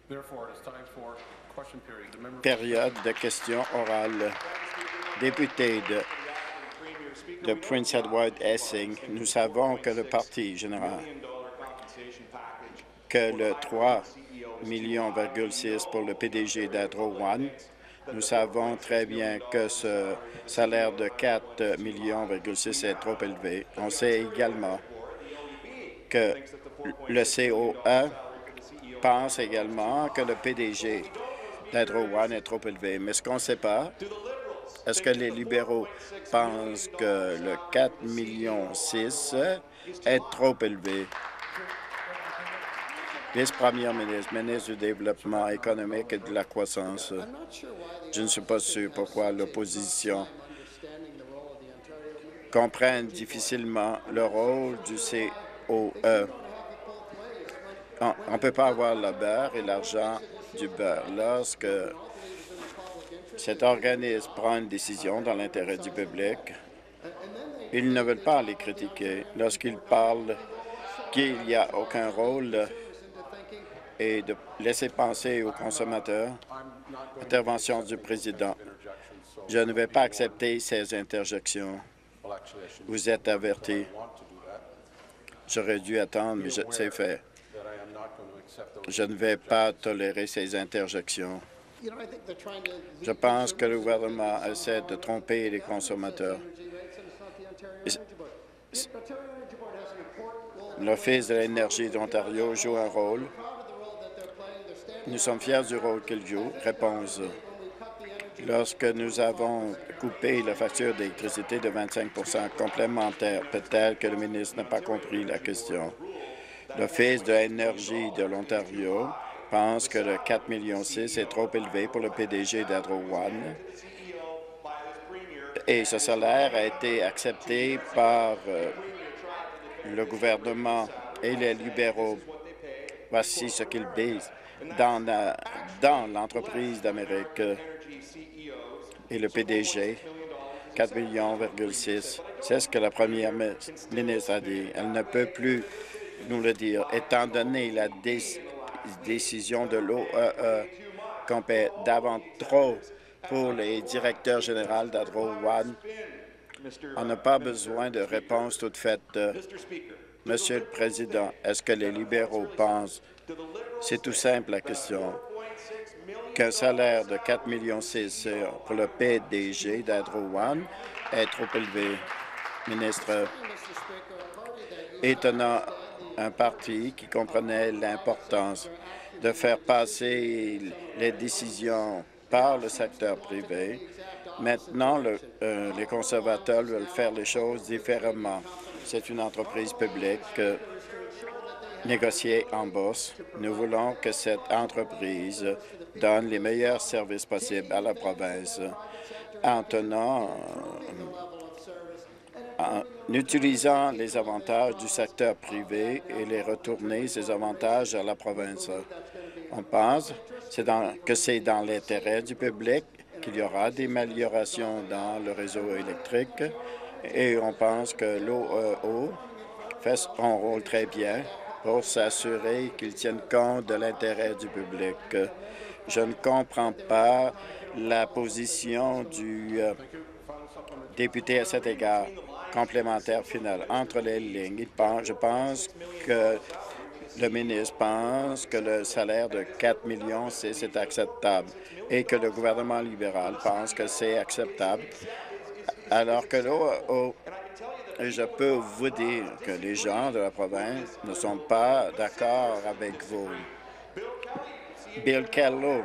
Période de questions orales. Député de Prince Edward Essing, nous savons que le Parti général, que le 3,6 millions pour le PDG d'Hydro One, nous savons très bien que ce salaire de 4,6 millions est trop élevé. On sait également que le COE pense également que le PDG d'Hydro One est trop élevé. Mais ce qu'on ne sait pas, est-ce que les libéraux pensent que le 4,6 millions est trop élevé? Vice-première ministre, ministre du Développement économique et de la croissance. Je ne suis pas sûr pourquoi l'opposition comprenne difficilement le rôle du COE. On ne peut pas avoir le beurre et l'argent du beurre. Lorsque cet organisme prend une décision dans l'intérêt du public, ils ne veulent pas les critiquer. Lorsqu'ils parlent qu'il n'y a aucun rôle et de laisser penser aux consommateurs, intervention du président. Je ne vais pas accepter ces interjections. Vous êtes averti. J'aurais dû attendre, mais c'est fait. Je ne vais pas tolérer ces interjections. Je pense que le gouvernement essaie de tromper les consommateurs. L'Office de l'énergie d'Ontario joue un rôle. Nous sommes fiers du rôle qu'il joue. Réponse. Lorsque nous avons coupé la facture d'électricité de 25 complémentaire, peut-être que le ministre n'a pas compris la question. L'Office de l'énergie de l'Ontario pense que le 4,6 millions est trop élevé pour le PDG d'Hydro One et ce salaire a été accepté par le gouvernement et les libéraux. Voici ce qu'ils disent dans l'entreprise d'Amérique et le PDG, 4,6 millions. C'est ce que la première ministre a dit. Elle ne peut plus nous le dire, étant donné la décision de l'OEE qu'on paie davantage trop pour les directeurs généraux d'Hydro One. On n'a pas besoin de réponses toutes faites. Monsieur le Président, est-ce que les libéraux pensent, c'est tout simple la question, qu'un salaire de 4,6 millions pour le PDG d'Hydro One est trop élevé? Ministre, étonnant, un parti qui comprenait l'importance de faire passer les décisions par le secteur privé. Maintenant, les conservateurs veulent faire les choses différemment. C'est une entreprise publique négociée en bourse. Nous voulons que cette entreprise donne les meilleurs services possibles à la province en utilisant les avantages du secteur privé et les retourner ces avantages à la province. On pense que c'est dans l'intérêt du public qu'il y aura des améliorations dans le réseau électrique et on pense que l'OEO fait son rôle très bien pour s'assurer qu'il tienne compte de l'intérêt du public. Je ne comprends pas la position du député à cet égard. Complémentaire final. Entre les lignes, je pense que le ministre pense que le salaire de 4 millions, c'est acceptable et que le gouvernement libéral pense que c'est acceptable, alors que l'OEO, je peux vous dire que les gens de la province ne sont pas d'accord avec vous. Bill Kello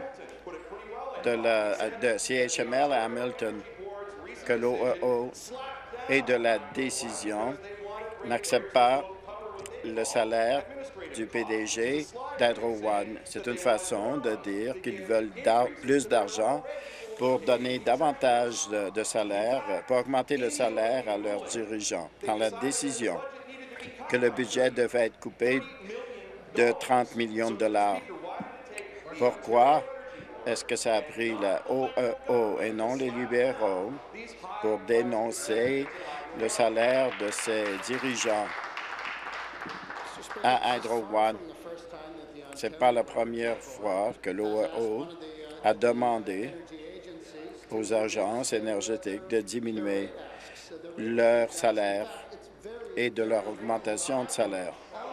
de CHML à Hamilton, que l'OEO et de la décision n'accepte pas le salaire du PDG d'Hydro One. C'est une façon de dire qu'ils veulent plus d'argent pour donner davantage de salaire, pour augmenter le salaire à leurs dirigeants. Dans la décision que le budget devait être coupé de 30 millions de dollars. Pourquoi est-ce que ça a pris la OEO et non les libéraux pour dénoncer le salaire de ses dirigeants à Hydro One? Ce n'est pas la première fois que l'OAO a demandé aux agences énergétiques de diminuer leur salaire et de leur augmentation de salaire.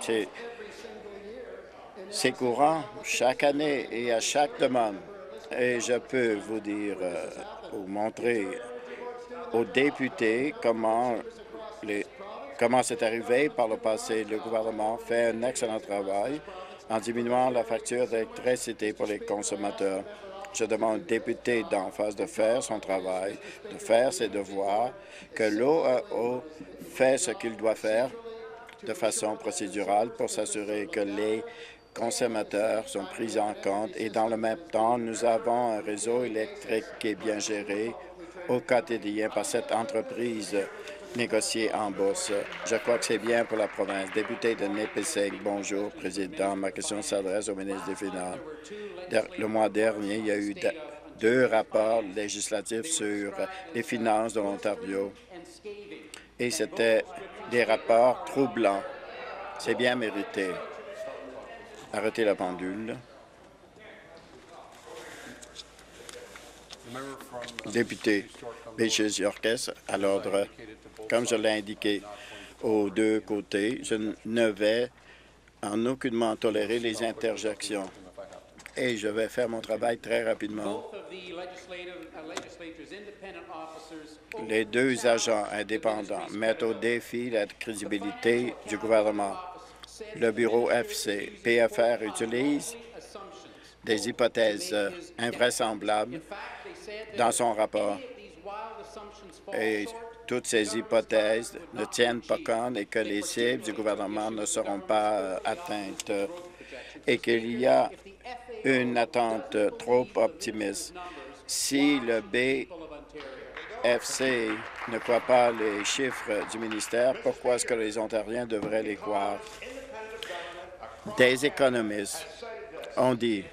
C'est courant chaque année et à chaque demande. Et je peux vous dire ou montrer aux députés comment c'est arrivé par le passé. Le gouvernement fait un excellent travail en diminuant la facture d'électricité pour les consommateurs. Je demande aux députés d'en face de faire son travail, de faire ses devoirs, que l'OAO fait ce qu'il doit faire de façon procédurale pour s'assurer que les consommateurs sont pris en compte et dans le même temps, nous avons un réseau électrique qui est bien géré au quotidien par cette entreprise négociée en bourse. Je crois que c'est bien pour la province. Député de Nipissing, bonjour, Président. Ma question s'adresse au ministre des Finances. Le mois dernier, il y a eu deux rapports législatifs sur les finances de l'Ontario et c'était des rapports troublants. C'est bien mérité. Arrêtez la pendule. Député Beaches-Yorkes, à l'ordre. Comme je l'ai indiqué aux deux côtés, je ne vais en aucunement tolérer les interjections. Et je vais faire mon travail très rapidement. Les deux agents indépendants mettent au défi la crédibilité du gouvernement. Le bureau PFR utilise des hypothèses invraisemblables dans son rapport. Et toutes ces hypothèses ne tiennent pas compte et que les cibles du gouvernement ne seront pas atteintes et qu'il y a une attente trop optimiste. Si le BFC ne croit pas les chiffres du ministère, pourquoi est-ce que les Ontariens devraient les croire? Des économistes ont dit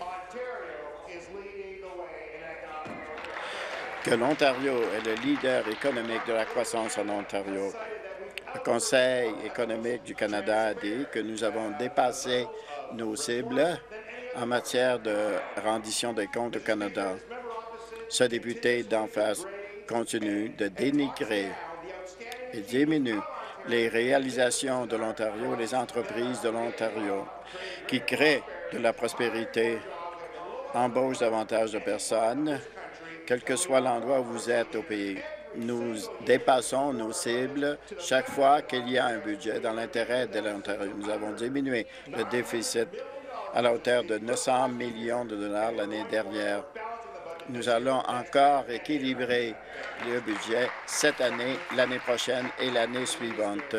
que l'Ontario est le leader économique de la croissance en Ontario. Le Conseil économique du Canada a dit que nous avons dépassé nos cibles en matière de rendition des comptes au Canada. Ce député d'en face continue de dénigrer et diminue les réalisations de l'Ontario, les entreprises de l'Ontario qui créent de la prospérité, embauchent davantage de personnes, quel que soit l'endroit où vous êtes au pays. Nous dépassons nos cibles chaque fois qu'il y a un budget dans l'intérêt de l'Ontario. Nous avons diminué le déficit à la hauteur de 900 millions de dollars l'année dernière. Nous allons encore équilibrer le budget cette année, l'année prochaine et l'année suivante.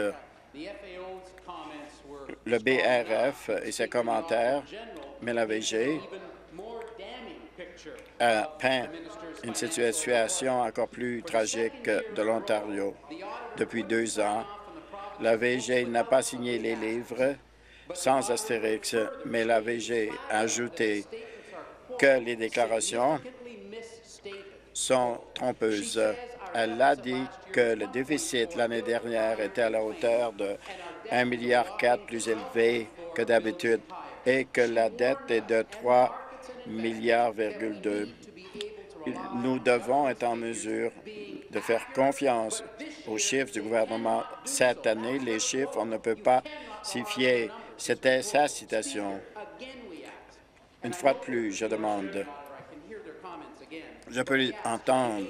Le BRF et ses commentaires, mais la VG peint une situation encore plus tragique de l'Ontario. Depuis 2 ans, la VG n'a pas signé les livres sans astérix, mais la VG a ajouté que les déclarations sont trompeuses. Elle a dit que le déficit l'année dernière était à la hauteur de 1,4 milliard plus élevé que d'habitude et que la dette est de 3,2 milliards. Nous devons être en mesure de faire confiance aux chiffres du gouvernement. Cette année, les chiffres, on ne peut pas s'y fier. C'était sa citation. Une fois de plus, je demande. Je peux entendre.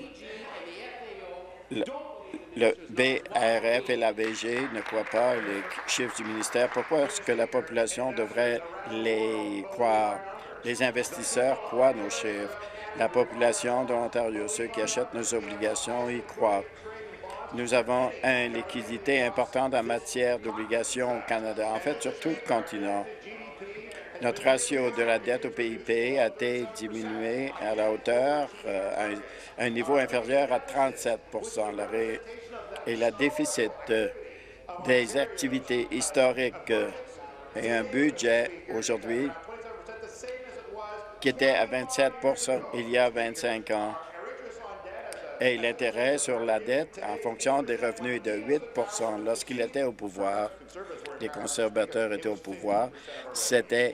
Le BRF et la VG ne croient pas les chiffres du ministère. Pourquoi est-ce que la population devrait les croire? Les investisseurs croient nos chiffres. La population de l'Ontario, ceux qui achètent nos obligations, y croient. Nous avons une liquidité importante en matière d'obligations au Canada, en fait, sur tout le continent. Notre ratio de la dette au PIB a été diminué à la hauteur, à un niveau inférieur à 37 et le déficit des activités historiques et un budget aujourd'hui qui était à 27 il y a 25 ans. et l'intérêt sur la dette en fonction des revenus de 8 lorsqu'il était au pouvoir. Les conservateurs étaient au pouvoir. C'était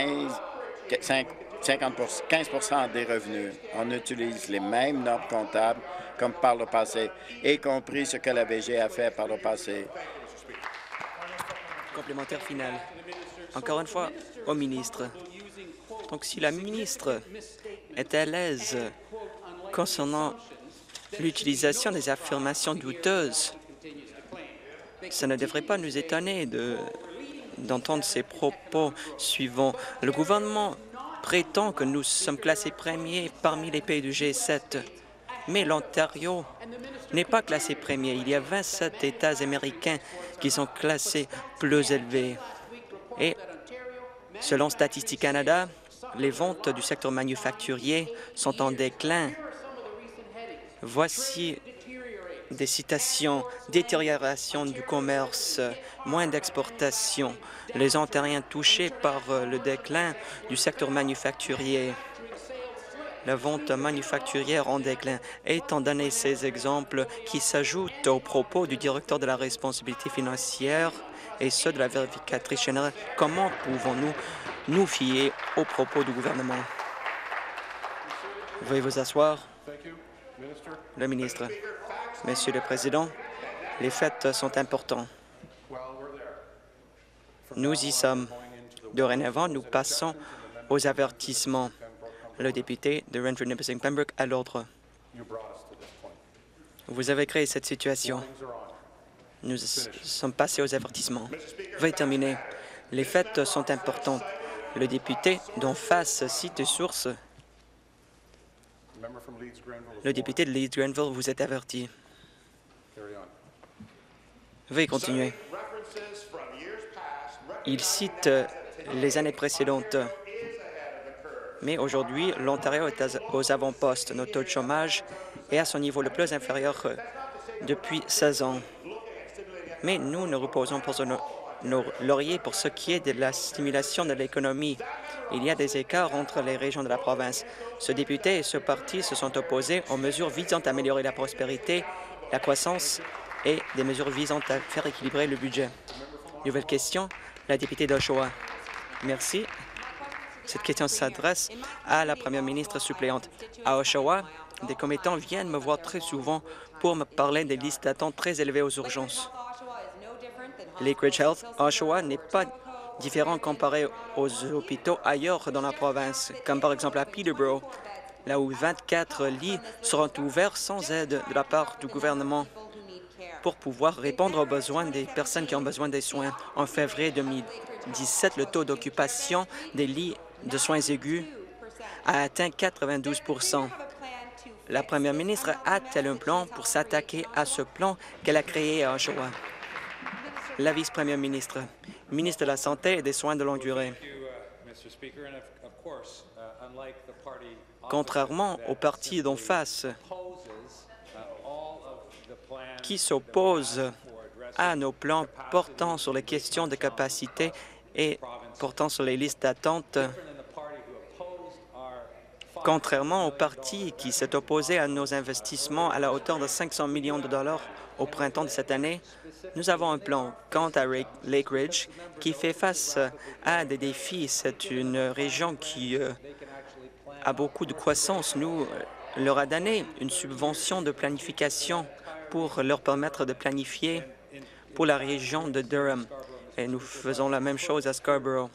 15 des revenus. On utilise les mêmes normes comptables comme par le passé, y compris ce que la VG a fait par le passé. Complémentaire final. Encore une fois, au ministre. Donc, si la ministre est à l'aise concernant l'utilisation des affirmations douteuses, ça ne devrait pas nous étonner d'entendre ces propos suivants. Le gouvernement prétend que nous sommes classés premiers parmi les pays du G7, mais l'Ontario n'est pas classé premier. Il y a 27 États américains qui sont classés plus élevés. Et selon Statistique Canada, les ventes du secteur manufacturier sont en déclin. Voici des citations: détérioration du commerce, moins d'exportation, les Ontariens touchés par le déclin du secteur manufacturier, la vente manufacturière en déclin. Étant donné ces exemples qui s'ajoutent aux propos du directeur de la responsabilité financière et ceux de la vérificatrice générale, comment pouvons-nous nous fier aux propos du gouvernement? Veuillez vous asseoir. Le ministre. Monsieur le Président, les faits sont importants. Nous y sommes. Dorénavant, nous passons aux avertissements. Le député de Renfrew-Nipissing-Pembroke à l'ordre. Vous avez créé cette situation. Nous sommes passés aux avertissements. Veuillez terminer. Les faits sont importants. Le député d'en face cite source. Le député de Leeds-Grenville, vous êtes averti. Veuillez continuer. Il cite les années précédentes. Mais aujourd'hui, l'Ontario est aux avant-postes. Notre taux de chômage est à son niveau le plus inférieur depuis 16 ans. Mais nous ne reposons pas sur nos lauriers pour ce qui est de la stimulation de l'économie. Il y a des écarts entre les régions de la province. Ce député et ce parti se sont opposés aux mesures visant à améliorer la prospérité, la croissance et des mesures visant à faire équilibrer le budget. Nouvelle question, la députée d'Oshawa. Merci. Cette question s'adresse à la première ministre suppléante. À Oshawa, des commettants viennent me voir très souvent pour me parler des listes d'attente très élevées aux urgences. Lakeridge Health, Oshawa, n'est pas différent comparé aux hôpitaux ailleurs dans la province, comme par exemple à Peterborough, là où 24 lits seront ouverts sans aide de la part du gouvernement pour pouvoir répondre aux besoins des personnes qui ont besoin des soins. En février 2017, le taux d'occupation des lits de soins aigus a atteint 92 %. La première ministre a-t-elle un plan pour s'attaquer à ce plan qu'elle a créé à Oshawa? La vice-première ministre, ministre de la Santé et des Soins de longue durée. Contrairement au parti d'en face, qui s'oppose à nos plans portant sur les questions de capacité et portant sur les listes d'attente, contrairement au parti qui s'est opposé à nos investissements à la hauteur de 500 millions de dollars au printemps de cette année, nous avons un plan quant à Lakeridge qui fait face à des défis. C'est une région qui a beaucoup de croissance. Nous leur a donné une subvention de planification pour leur permettre de planifier pour la région de Durham. Et nous faisons la même chose à Scarborough.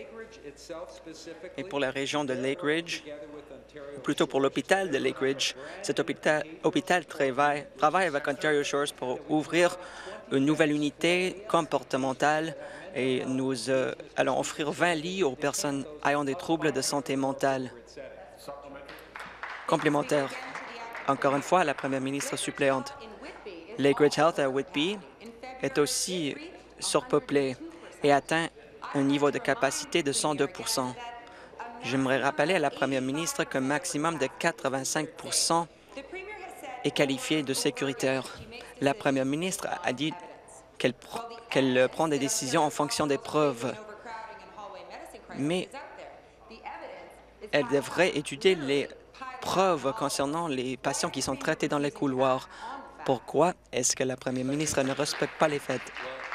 Et pour la région de Lakeridge, ou plutôt pour l'hôpital de Lakeridge, cet hôpital travaille avec Ontario Shores pour ouvrir une nouvelle unité comportementale et nous allons offrir 20 lits aux personnes ayant des troubles de santé mentale. Complémentaire. Encore une fois, la première ministre suppléante. Lakeridge Health à Whitby est aussi surpeuplé et atteint un niveau de capacité de 102 %. J'aimerais rappeler à la première ministre qu'un maximum de 85 % est qualifié de sécuritaire. La première ministre a dit qu'elle prend des décisions en fonction des preuves, mais elle devrait étudier les preuves concernant les patients qui sont traités dans les couloirs. Pourquoi est-ce que la première ministre ne respecte pas les faits?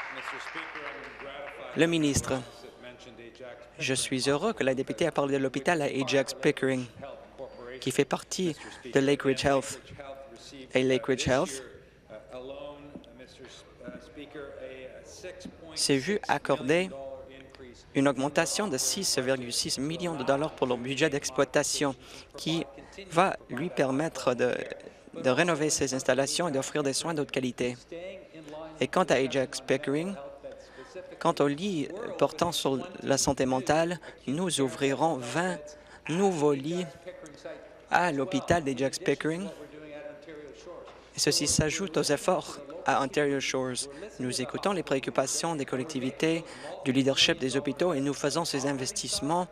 Le ministre, je suis heureux que la députée a parlé de l'hôpital à Ajax Pickering, qui fait partie de Lakeridge Health. Et Lakeridge Health s'est vu accorder une augmentation de 6,6 millions de dollars pour leur budget d'exploitation, qui va lui permettre de rénover ses installations et d'offrir des soins d'autre qualité. Et quant à Ajax Pickering, quant au lit portant sur la santé mentale, nous ouvrirons 20 nouveaux lits à l'hôpital d'Ajax Pickering. Et ceci s'ajoute aux efforts à Ontario Shores. Nous écoutons les préoccupations des collectivités, du leadership des hôpitaux et nous faisons ces investissements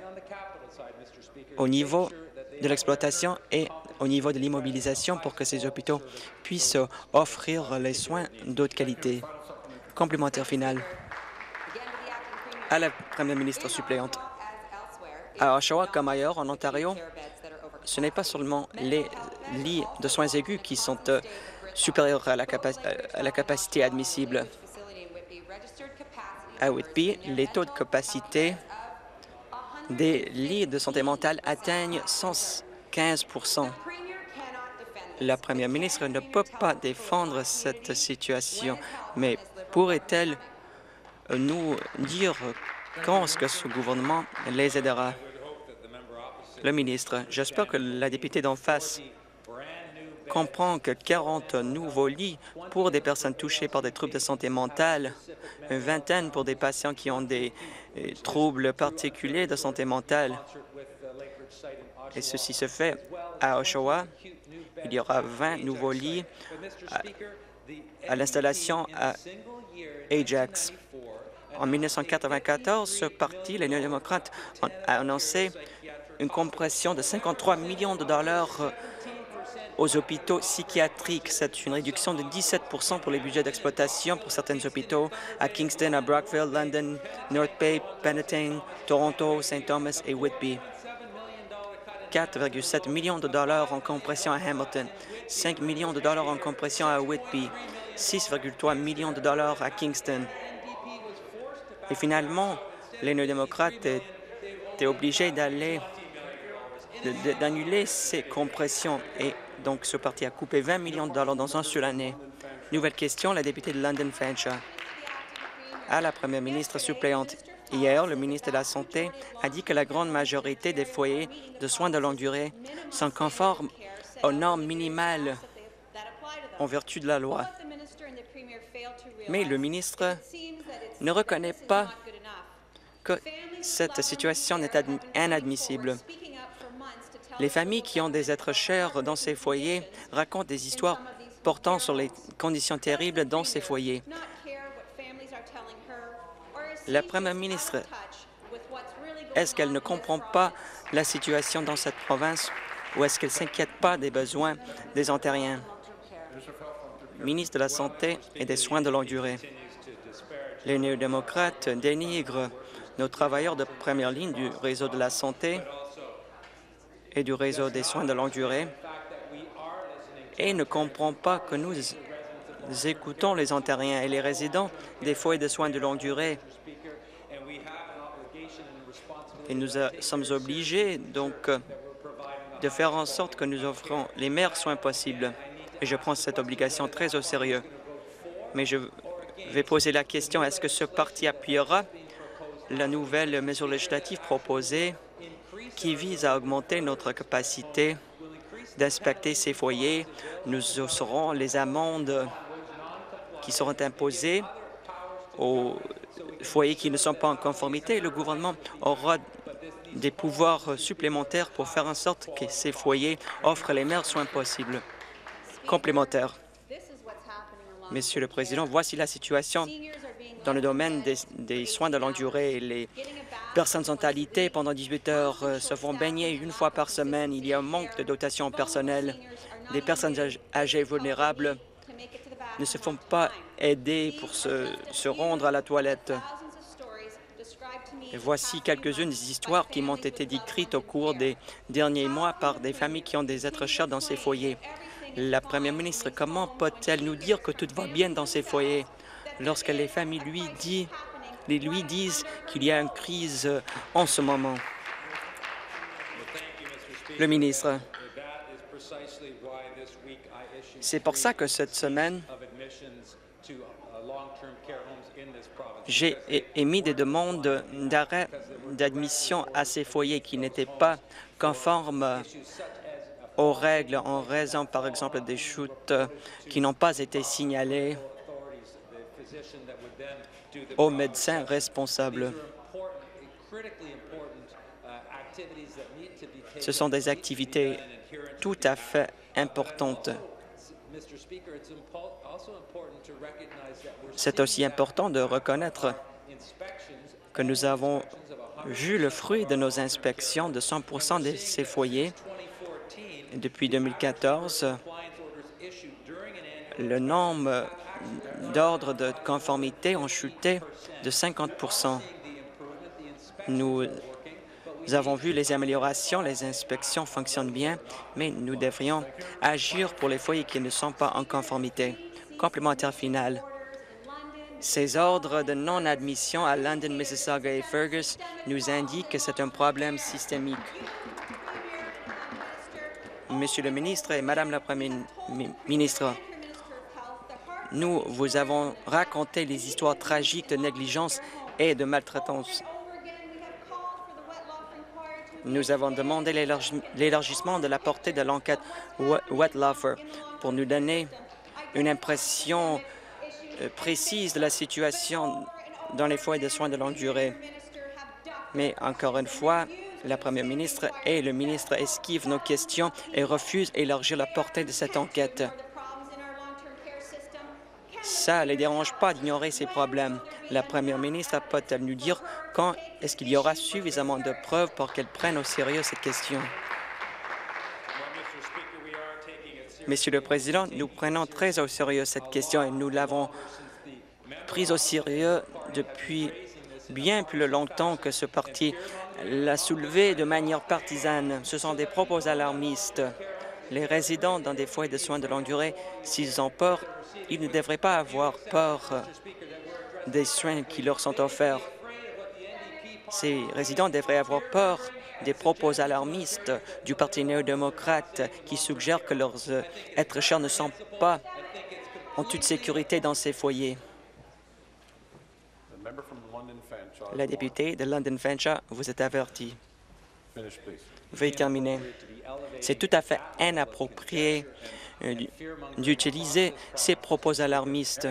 au niveau de l'exploitation et au niveau de l'immobilisation pour que ces hôpitaux puissent offrir les soins d'autre qualité. Complémentaire final. À la première ministre suppléante. À Oshawa comme ailleurs, en Ontario, ce n'est pas seulement les lits de soins aigus qui sont supérieurs à la capacité admissible. À Whitby, les taux de capacité des lits de santé mentale atteignent 115 %. La première ministre ne peut pas défendre cette situation, mais pourrait-elle nous dire quand est-ce que ce gouvernement les aidera? Le ministre, j'espère que la députée d'en face comprend que 40 nouveaux lits pour des personnes touchées par des troubles de santé mentale, une vingtaine pour des patients qui ont des troubles particuliers de santé mentale. Et ceci se fait à Oshawa. Il y aura 20 nouveaux lits à l'installation à Ajax. En 1994, ce parti, les néo-démocrates, a annoncé une compression de 53 millions de dollars aux hôpitaux psychiatriques. C'est une réduction de 17 % pour les budgets d'exploitation pour certains hôpitaux à Kingston, à Brockville, London, North Bay, Penetang, Toronto, St. Thomas et Whitby. 4,7 millions de dollars en compression à Hamilton, 5 millions de dollars en compression à Whitby, 6,3 millions de dollars à Kingston. Et finalement, les néo-démocrates étaient obligés d'annuler ces compressions et donc ce parti a coupé 20 millions de dollars dans une seule année. Nouvelle question, la députée de London Fanshawe. À la première ministre suppléante. Hier, le ministre de la Santé a dit que la grande majorité des foyers de soins de longue durée sont conformes aux normes minimales en vertu de la loi. Mais le ministre ne reconnaît pas que cette situation est inadmissible. Les familles qui ont des êtres chers dans ces foyers racontent des histoires portant sur les conditions terribles dans ces foyers. La première ministre, est-ce qu'elle ne comprend pas la situation dans cette province ou est-ce qu'elle ne s'inquiète pas des besoins des Ontariens? Ministre de la Santé et des Soins de longue durée. Les néo-démocrates dénigrent nos travailleurs de première ligne du réseau de la santé et du réseau des soins de longue durée et ne comprend pas que nous écoutons les Ontariens et les résidents des foyers de soins de longue durée. Et nous sommes obligés donc de faire en sorte que nous offrons les meilleurs soins possibles. Et je prends cette obligation très au sérieux. Mais je vais poser la question, est-ce que ce parti appuiera la nouvelle mesure législative proposée qui vise à augmenter notre capacité d'inspecter ces foyers? Nous aurons les amendes qui seront imposées aux foyers qui ne sont pas en conformité. Le gouvernement aura des pouvoirs supplémentaires pour faire en sorte que ces foyers offrent les meilleurs soins possibles. Complémentaire. Monsieur le Président, voici la situation dans le domaine des soins de longue durée. Les personnes sont alitées pendant 18 heures, se font baigner une fois par semaine. Il y a un manque de dotation personnelle. Des personnes âgées vulnérables ne se font pas aider pour se rendre à la toilette. Et voici quelques-unes des histoires qui m'ont été décrites au cours des derniers mois par des familles qui ont des êtres chers dans ces foyers. La première ministre, comment peut-elle nous dire que tout va bien dans ces foyers lorsque les familles lui disent qu'il y a une crise en ce moment? Le ministre. C'est pour ça que cette semaine, j'ai émis des demandes d'arrêt d'admission à ces foyers qui n'étaient pas conformes aux règles en raison, par exemple, des chutes qui n'ont pas été signalées aux médecins responsables. Ce sont des activités tout à fait importantes. C'est aussi important de reconnaître que nous avons vu le fruit de nos inspections de 100 de ces foyers. Depuis 2014, le nombre d'ordres de conformité ont chuté de 50 Nous avons vu les améliorations, les inspections fonctionnent bien, mais nous devrions agir pour les foyers qui ne sont pas en conformité. Complémentaire final. Ces ordres de non-admission à London, Mississauga et Fergus nous indiquent que c'est un problème systémique. Monsieur le ministre et Madame la Première ministre, nous vous avons raconté les histoires tragiques de négligence et de maltraitance. Nous avons demandé l'élargissement de la portée de l'enquête Wettlaufer pour nous donner une impression précise de la situation dans les foyers de soins de longue durée. Mais encore une fois, la Première ministre et le ministre esquivent nos questions et refusent d'élargir la portée de cette enquête. Ça ne les dérange pas d'ignorer ces problèmes. La Première ministre peut-elle nous dire quand est-ce qu'il y aura suffisamment de preuves pour qu'elle prenne au sérieux cette question? Monsieur le Président, nous prenons très au sérieux cette question et nous l'avons prise au sérieux depuis bien plus longtemps que ce parti l'a soulevée de manière partisane. Ce sont des propos alarmistes. Les résidents dans des foyers de soins de longue durée, s'ils ont peur, ils ne devraient pas avoir peur des soins qui leur sont offerts. Ces résidents devraient avoir peur des propos alarmistes du Parti néo-démocrate qui suggèrent que leurs êtres chers ne sont pas en toute sécurité dans ces foyers. La députée de London Fanshawe, vous êtes avertie. Veuillez terminer. C'est tout à fait inapproprié d'utiliser ces propos alarmistes.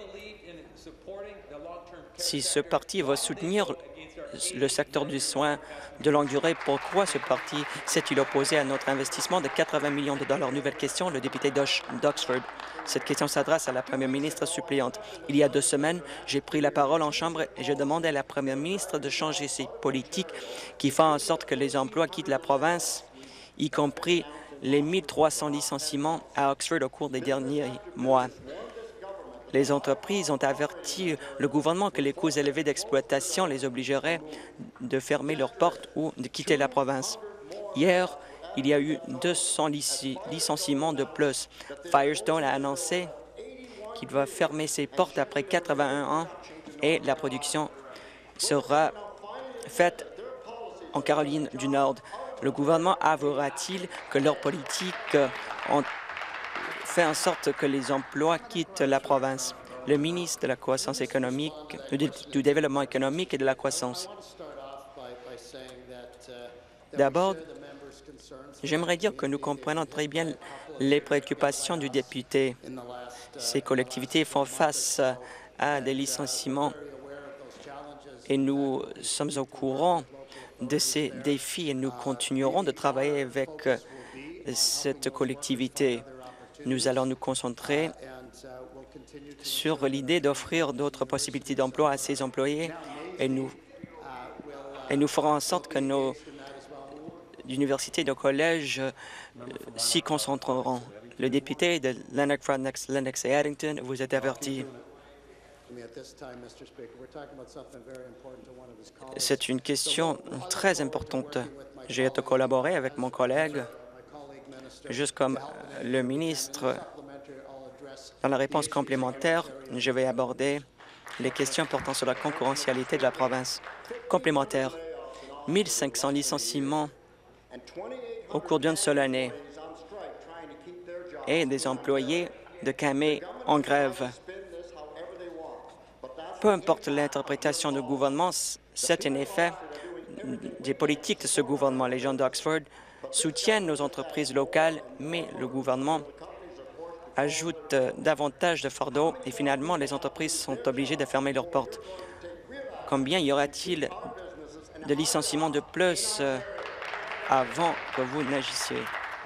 Si ce parti va soutenir le secteur du soin de longue durée, pourquoi ce parti s'est-il opposé à notre investissement de 80 millions de dollars? Nouvelle question, le député d'Oxford. Cette question s'adresse à la Première ministre suppléante. Il y a 2 semaines, j'ai pris la parole en Chambre et je demandais à la Première ministre de changer ses politiques qui font en sorte que les emplois quittent la province, y compris les 1300 licenciements à Oxford au cours des derniers mois. Les entreprises ont averti le gouvernement que les coûts élevés d'exploitation les obligeraient de fermer leurs portes ou de quitter la province. Hier, il y a eu 200 licenciements de plus. Firestone a annoncé qu'il va fermer ses portes après 81 ans et la production sera faite en Caroline du Nord. Le gouvernement avouera-t-il que leurs politiques ont fait en sorte que les emplois quittent la province? Le ministre de la Croissance économique, du Développement économique et de la Croissance. D'abord, j'aimerais dire que nous comprenons très bien les préoccupations du député. Ces collectivités font face à des licenciements et nous sommes au courant de ces défis et nous continuerons de travailler avec cette collectivité. Nous allons nous concentrer sur l'idée d'offrir d'autres possibilités d'emploi à ces employés et nous ferons en sorte que nos universités et nos collèges s'y concentreront. Le député de Lennox et Addington, vous êtes averti. C'est une question très importante. J'ai été collaboré avec mon collègue, juste comme le ministre. Dans la réponse complémentaire, je vais aborder les questions portant sur la concurrentialité de la province. Complémentaire, 1 500 licenciements au cours d'une seule année et des employés de Kamé en grève. Peu importe l'interprétation du gouvernement, c'est en effet des politiques de ce gouvernement. Les gens d'Oxford soutiennent nos entreprises locales, mais le gouvernement ajoute davantage de fardeaux et finalement, les entreprises sont obligées de fermer leurs portes. Combien y aura-t-il de licenciements de plus avant que vous n'agissiez?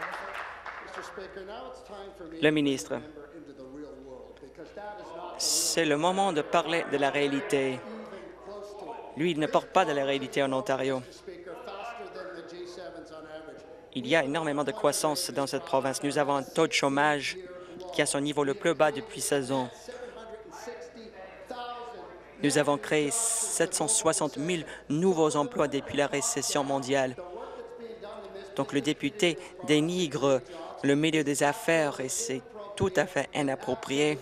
Le ministre, c'est le moment de parler de la réalité. Lui, il ne parle pas de la réalité en Ontario. Il y a énormément de croissance dans cette province. Nous avons un taux de chômage qui est à son niveau le plus bas depuis 16 ans. Nous avons créé 760 000 nouveaux emplois depuis la récession mondiale. Donc, le député dénigre le milieu des affaires et c'est tout à fait inapproprié.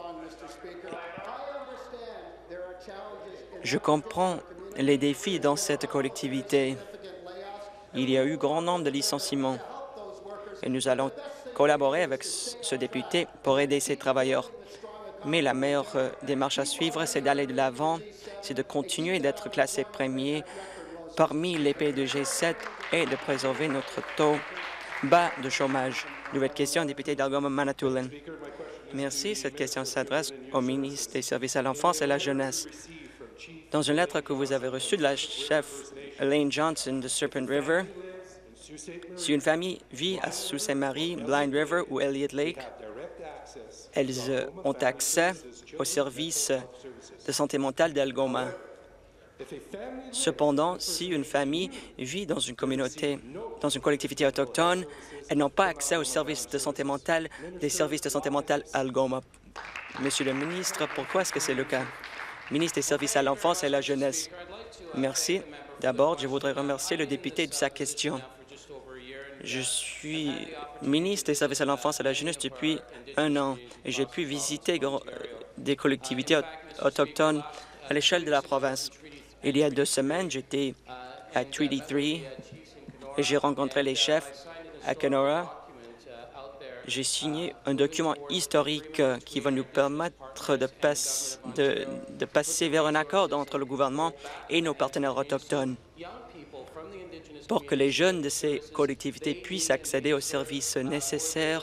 Je comprends les défis dans cette collectivité. Il y a eu grand nombre de licenciements et nous allons collaborer avec ce député pour aider ces travailleurs. Mais la meilleure démarche à suivre, c'est d'aller de l'avant, c'est de continuer d'être classé premier parmi les pays de G7 et de préserver notre taux bas de chômage. Nouvelle question, député d'Algoma-Manitoulin. Merci. Cette question s'adresse au ministre des Services à l'enfance et à la jeunesse. Dans une lettre que vous avez reçue de la chef Elaine Johnson de Serpent River, si une famille vit à Sault Ste. Marie, Blind River ou Elliott Lake, elles ont accès aux services de santé mentale d'Algoma. Cependant, si une famille vit dans une communauté, dans une collectivité autochtone, elles n'ont pas accès aux services de santé mentale des services de santé mentale Algoma. Monsieur le ministre, pourquoi est-ce que c'est le cas? Ministre des Services à l'enfance et à la jeunesse. Merci. D'abord, je voudrais remercier le député de sa question. Je suis ministre des Services à l'enfance et à la jeunesse depuis 1 an et j'ai pu visiter des collectivités autochtones à l'échelle de la province. Il y a 2 semaines, j'étais à Treaty 3 et j'ai rencontré les chefs à Kenora. J'ai signé un document historique qui va nous permettre de passer vers un accord entre le gouvernement et nos partenaires autochtones pour que les jeunes de ces collectivités puissent accéder aux services nécessaires.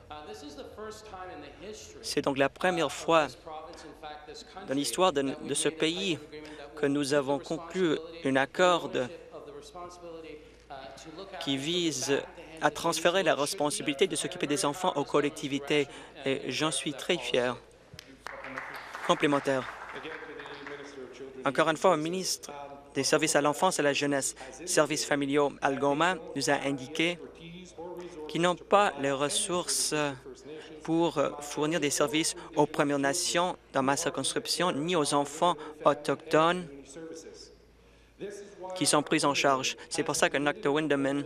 C'est donc la première fois dans l'histoire de ce pays que nous avons conclu un accord qui vise à transférer la responsabilité de s'occuper des enfants aux collectivités et j'en suis très fier. Complémentaire. Encore une fois, le ministre des Services à l'enfance et à la jeunesse, Services familiaux Algoma, nous a indiqué qu'ils n'ont pas les ressources pour fournir des services aux Premières Nations dans ma circonscription, ni aux enfants autochtones qui sont pris en charge. C'est pour ça que Dr. Windeman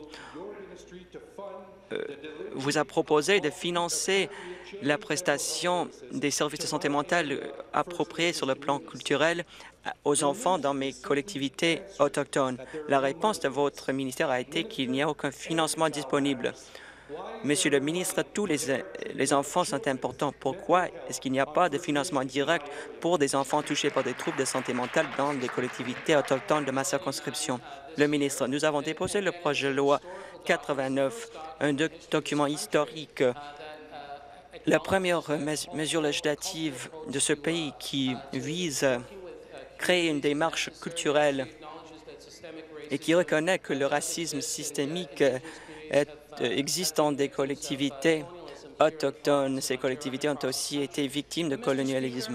vous a proposé de financer la prestation des services de santé mentale appropriés sur le plan culturel aux enfants dans mes collectivités autochtones. La réponse de votre ministère a été qu'il n'y a aucun financement disponible. Monsieur le ministre, tous les enfants sont importants. Pourquoi est-ce qu'il n'y a pas de financement direct pour des enfants touchés par des troubles de santé mentale dans les collectivités autochtones de ma circonscription? Le ministre, nous avons déposé le projet de loi 89, un document historique, la première mesure législative de ce pays qui vise à créer une démarche culturelle et qui reconnaît que le racisme systémique existe dans des collectivités autochtones. Ces collectivités ont aussi été victimes de colonialisme.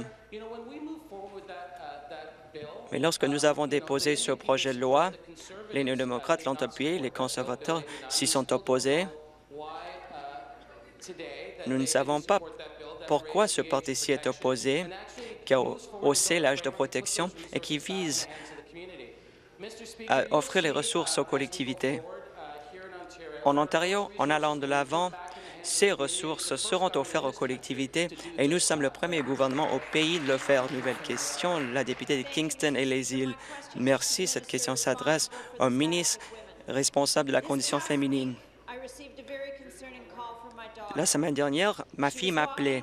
Mais lorsque nous avons déposé ce projet de loi, les néo-démocrates l'ont appuyé, les conservateurs s'y sont opposés. Nous ne savons pas pourquoi ce parti-ci est opposé qui a haussé l'âge de protection et qui vise à offrir les ressources aux collectivités. En Ontario, en allant de l'avant, ces ressources seront offertes aux collectivités et nous sommes le premier gouvernement au pays de le faire. Nouvelle question, la députée de Kingston et les îles. Merci. Cette question s'adresse au ministre responsable de la condition féminine. La semaine dernière, ma fille m'a appelé.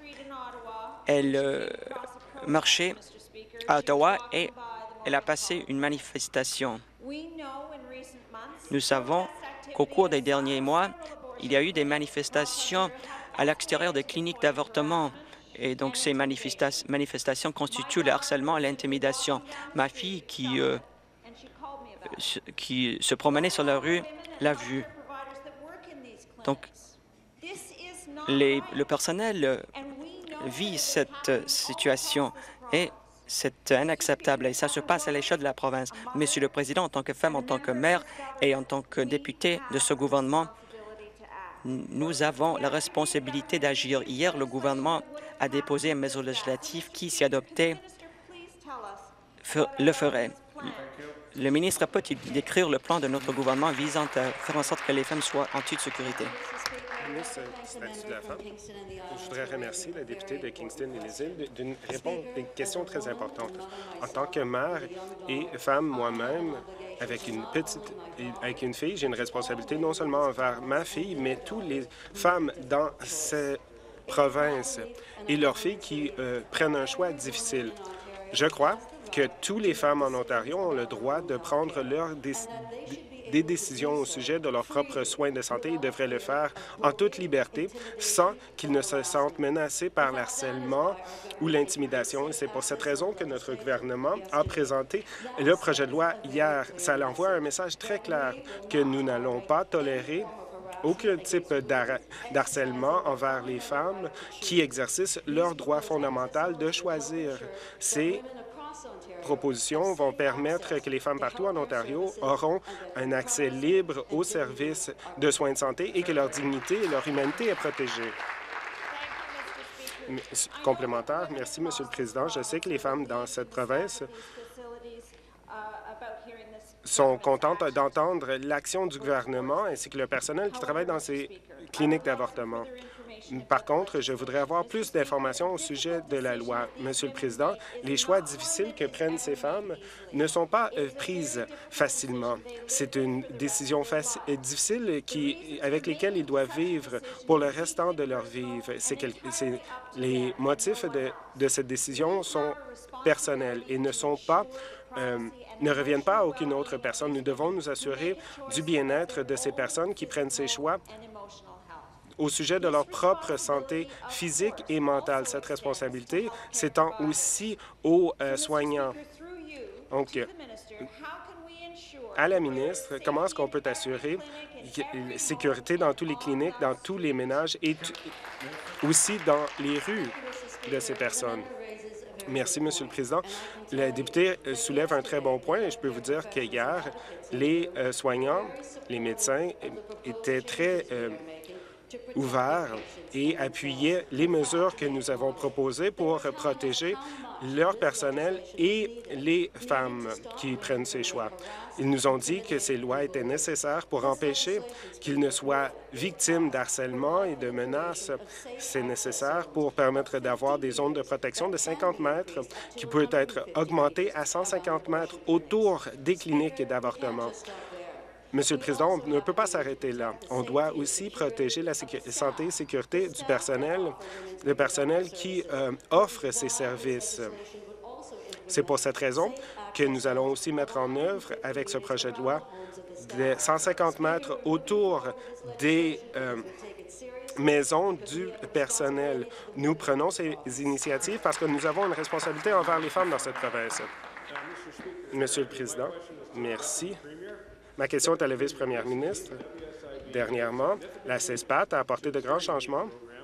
Elle marchait à Ottawa et elle a passé une manifestation. Nous savons qu'au cours des derniers mois, il y a eu des manifestations à l'extérieur des cliniques d'avortement. Et donc, ces manifestations constituent le harcèlement et l'intimidation. Ma fille, qui se promenait sur la rue, l'a vu. Donc, le personnel vit cette situation et c'est inacceptable et ça se passe à l'échelle de la province. Monsieur le Président, en tant que femme, en tant que mère et en tant que députée de ce gouvernement, nous avons la responsabilité d'agir. Hier, le gouvernement a déposé une mesure législative qui, si adoptée, le ferait. Le ministre peut-il décrire le plan de notre gouvernement visant à faire en sorte que les femmes soient en toute sécurité? Ministre du statut de la femme, je voudrais remercier la députée de Kingston et les îles d'une réponse à une question très importante. En tant que mère et femme moi-même, avec une fille, j'ai une responsabilité non seulement envers ma fille, mais toutes les femmes dans cette province et leurs filles qui prennent un choix difficile. Je crois que toutes les femmes en Ontario ont le droit de prendre des décisions au sujet de leurs propres soins de santé. Ils devraient le faire en toute liberté, sans qu'ils ne se sentent menacés par l'harcèlement ou l'intimidation. C'est pour cette raison que notre gouvernement a présenté le projet de loi hier. Ça envoie un message très clair que nous n'allons pas tolérer aucun type d'harcèlement envers les femmes qui exercent leur droit fondamental de choisir. Ces propositions vont permettre que les femmes partout en Ontario auront un accès libre aux services de soins de santé et que leur dignité et leur humanité est protégée. Complémentaire, merci, Monsieur le Président. Je sais que les femmes dans cette province sont contentes d'entendre l'action du gouvernement ainsi que le personnel qui travaille dans ces cliniques d'avortement. Par contre, je voudrais avoir plus d'informations au sujet de la loi. Monsieur le Président, les choix difficiles que prennent ces femmes ne sont pas prises facilement. C'est une décision difficile avec lesquelles ils doivent vivre pour le restant de leur vie. Les motifs de cette décision sont personnels et ne reviennent pas à aucune autre personne. Nous devons nous assurer du bien-être de ces personnes qui prennent ces choix au sujet de leur propre santé physique et mentale. Cette responsabilité s'étend aussi aux soignants. Donc, à la ministre, comment est-ce qu'on peut assurer la sécurité dans toutes les cliniques, dans tous les ménages et aussi dans les rues de ces personnes? Merci, Monsieur le Président. La députée soulève un très bon point et je peux vous dire qu'hier, les soignants, les médecins étaient très ouverts et appuyaient les mesures que nous avons proposées pour protéger leur personnel et les femmes qui prennent ces choix. Ils nous ont dit que ces lois étaient nécessaires pour empêcher qu'ils ne soient victimes d'harcèlement et de menaces. C'est nécessaire pour permettre d'avoir des zones de protection de 50 mètres qui peuvent être augmentées à 150 mètres autour des cliniques d'avortement. Monsieur le Président, on ne peut pas s'arrêter là. On doit aussi protéger la santé et sécurité du personnel, le personnel qui offre ces services. C'est pour cette raison que nous allons aussi mettre en œuvre, avec ce projet de loi, de 150 mètres autour des maisons du personnel. Nous prenons ces initiatives parce que nous avons une responsabilité envers les femmes dans cette province. Monsieur le Président, merci. Ma question est à la vice-première ministre. Dernièrement, la CESPAT a apporté de grands changements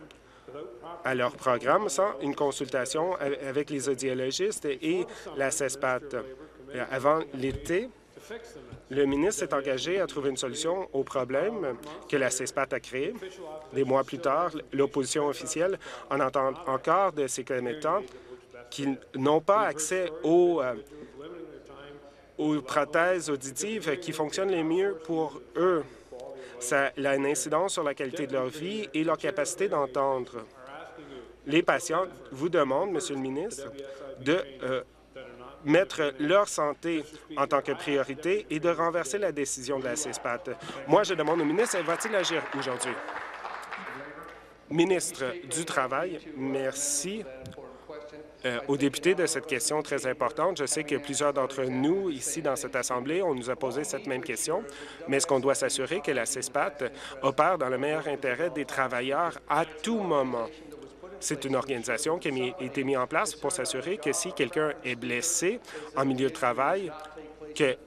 à leur programme sans une consultation avec les audiologistes et la CESPAT. Avant l'été, le ministre s'est engagé à trouver une solution au problème que la CESPAT a créé. Des mois plus tard, l'opposition officielle en entend encore de ses commettants qui n'ont pas accès aux prothèses auditives qui fonctionnent les mieux pour eux. Ça a une incidence sur la qualité de leur vie et leur capacité d'entendre. Les patients vous demandent, Monsieur le ministre, de mettre leur santé en tant que priorité et de renverser la décision de la CESPAT. Moi, je demande au ministre, va-t-il agir aujourd'hui? Ministre du Travail, merci aux députés de cette question très importante. Je sais que plusieurs d'entre nous, ici dans cette Assemblée, on nous a posé cette même question, mais est-ce qu'on doit s'assurer que la CESPAT opère dans le meilleur intérêt des travailleurs à tout moment? C'est une organisation qui a été mise en place pour s'assurer que si quelqu'un est blessé en milieu de travail, que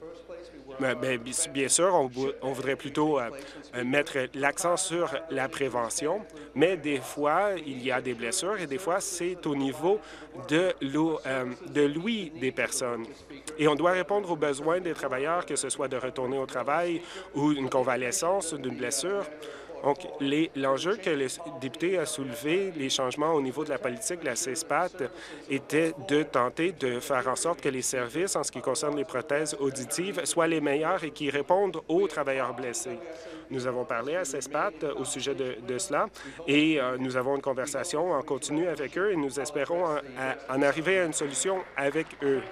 bien sûr, on voudrait plutôt mettre l'accent sur la prévention, mais des fois, il y a des blessures et des fois, c'est au niveau de l'ouïe des personnes. Et on doit répondre aux besoins des travailleurs, que ce soit de retourner au travail ou une convalescence d'une blessure. Donc, l'enjeu que le député a soulevé, les changements au niveau de la politique de la CESPAT, était de tenter de faire en sorte que les services, en ce qui concerne les prothèses auditives, soient les meilleurs et qui répondent aux travailleurs blessés. Nous avons parlé à CESPAT au sujet de cela et nous avons une conversation en continu avec eux et nous espérons en arriver à une solution avec eux.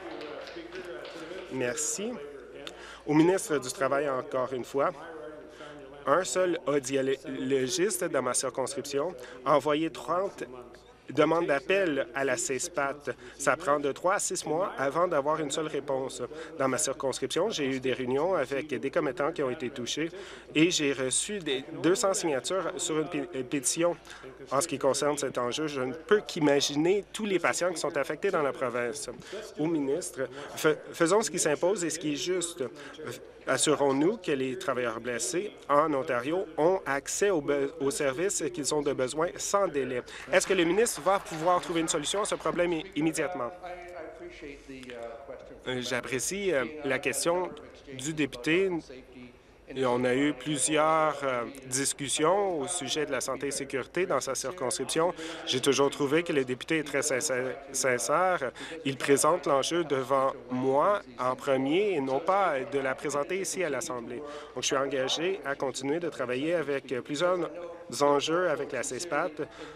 Merci. Au ministre du Travail, encore une fois. Un seul audiologiste dans ma circonscription a envoyé 30 demandes d'appel à la CESPAT. Ça prend de 3 à 6 mois avant d'avoir une seule réponse. Dans ma circonscription, j'ai eu des réunions avec des commettants qui ont été touchés et j'ai reçu 200 signatures sur une pétition en ce qui concerne cet enjeu. Je ne peux qu'imaginer tous les patients qui sont affectés dans la province. Au ministre, faisons ce qui s'impose et ce qui est juste. Assurons-nous que les travailleurs blessés en Ontario ont accès aux services qu'ils ont de besoin sans délai. Est-ce que le ministre va pouvoir trouver une solution à ce problème immédiatement? J'apprécie la question du député. Et on a eu plusieurs discussions au sujet de la santé et sécurité dans sa circonscription. J'ai toujours trouvé que le député est très sincère. Il présente l'enjeu devant moi en premier et non pas de la présenter ici à l'Assemblée. Donc, je suis engagé à continuer de travailler avec plusieurs enjeux avec la CESPAT.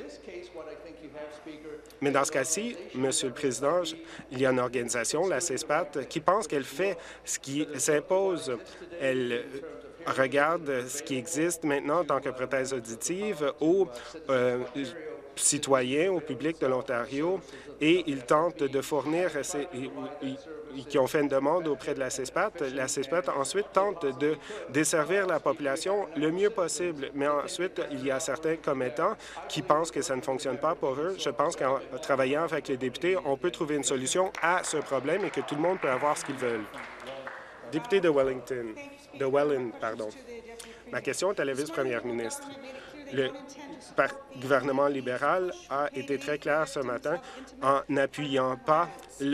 Mais dans ce cas-ci, Monsieur le Président, il y a une organisation, la CESPAT, qui pense qu'elle fait ce qui s'impose. Elle regarde ce qui existe maintenant en tant que prothèse auditive aux citoyens, au public de l'Ontario, et ils tentent de fournir, qui ont fait une demande auprès de la CESPAT. La CESPAT ensuite tente de desservir la population le mieux possible. Mais ensuite, il y a certains commettants qui pensent que ça ne fonctionne pas pour eux. Je pense qu'en travaillant avec les députés, on peut trouver une solution à ce problème et que tout le monde peut avoir ce qu'ils veulent. Député de Welland, pardon. Ma question est à la vice-première ministre. Le gouvernement libéral a été très clair ce matin en n'appuyant pas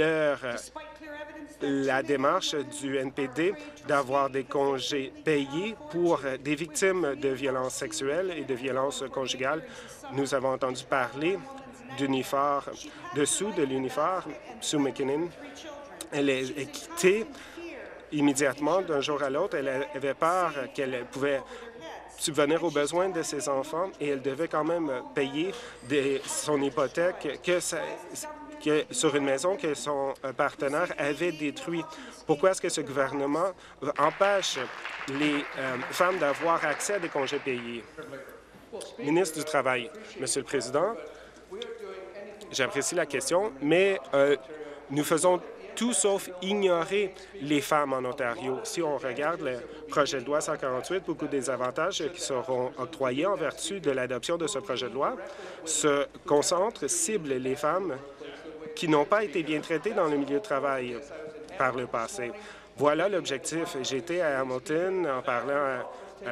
la démarche du NPD d'avoir des congés payés pour des victimes de violences sexuelles et de violences conjugales. Nous avons entendu parler d'Unifor, de l'Unifor, Sue McKinnon. Elle est quittée immédiatement d'un jour à l'autre. Elle avait peur qu'elle pouvait subvenir aux besoins de ses enfants et elle devait quand même payer son hypothèque sur une maison que son partenaire avait détruite. Pourquoi est-ce que ce gouvernement empêche les femmes d'avoir accès à des congés payés? Ministre du Travail. Monsieur le Président, j'apprécie la question, mais nous faisons tout sauf ignorer les femmes en Ontario. Si on regarde le projet de loi 148, beaucoup des avantages qui seront octroyés en vertu de l'adoption de ce projet de loi se concentrent, ciblent les femmes qui n'ont pas été bien traitées dans le milieu de travail par le passé. Voilà l'objectif. J'ai été à Hamilton en parlant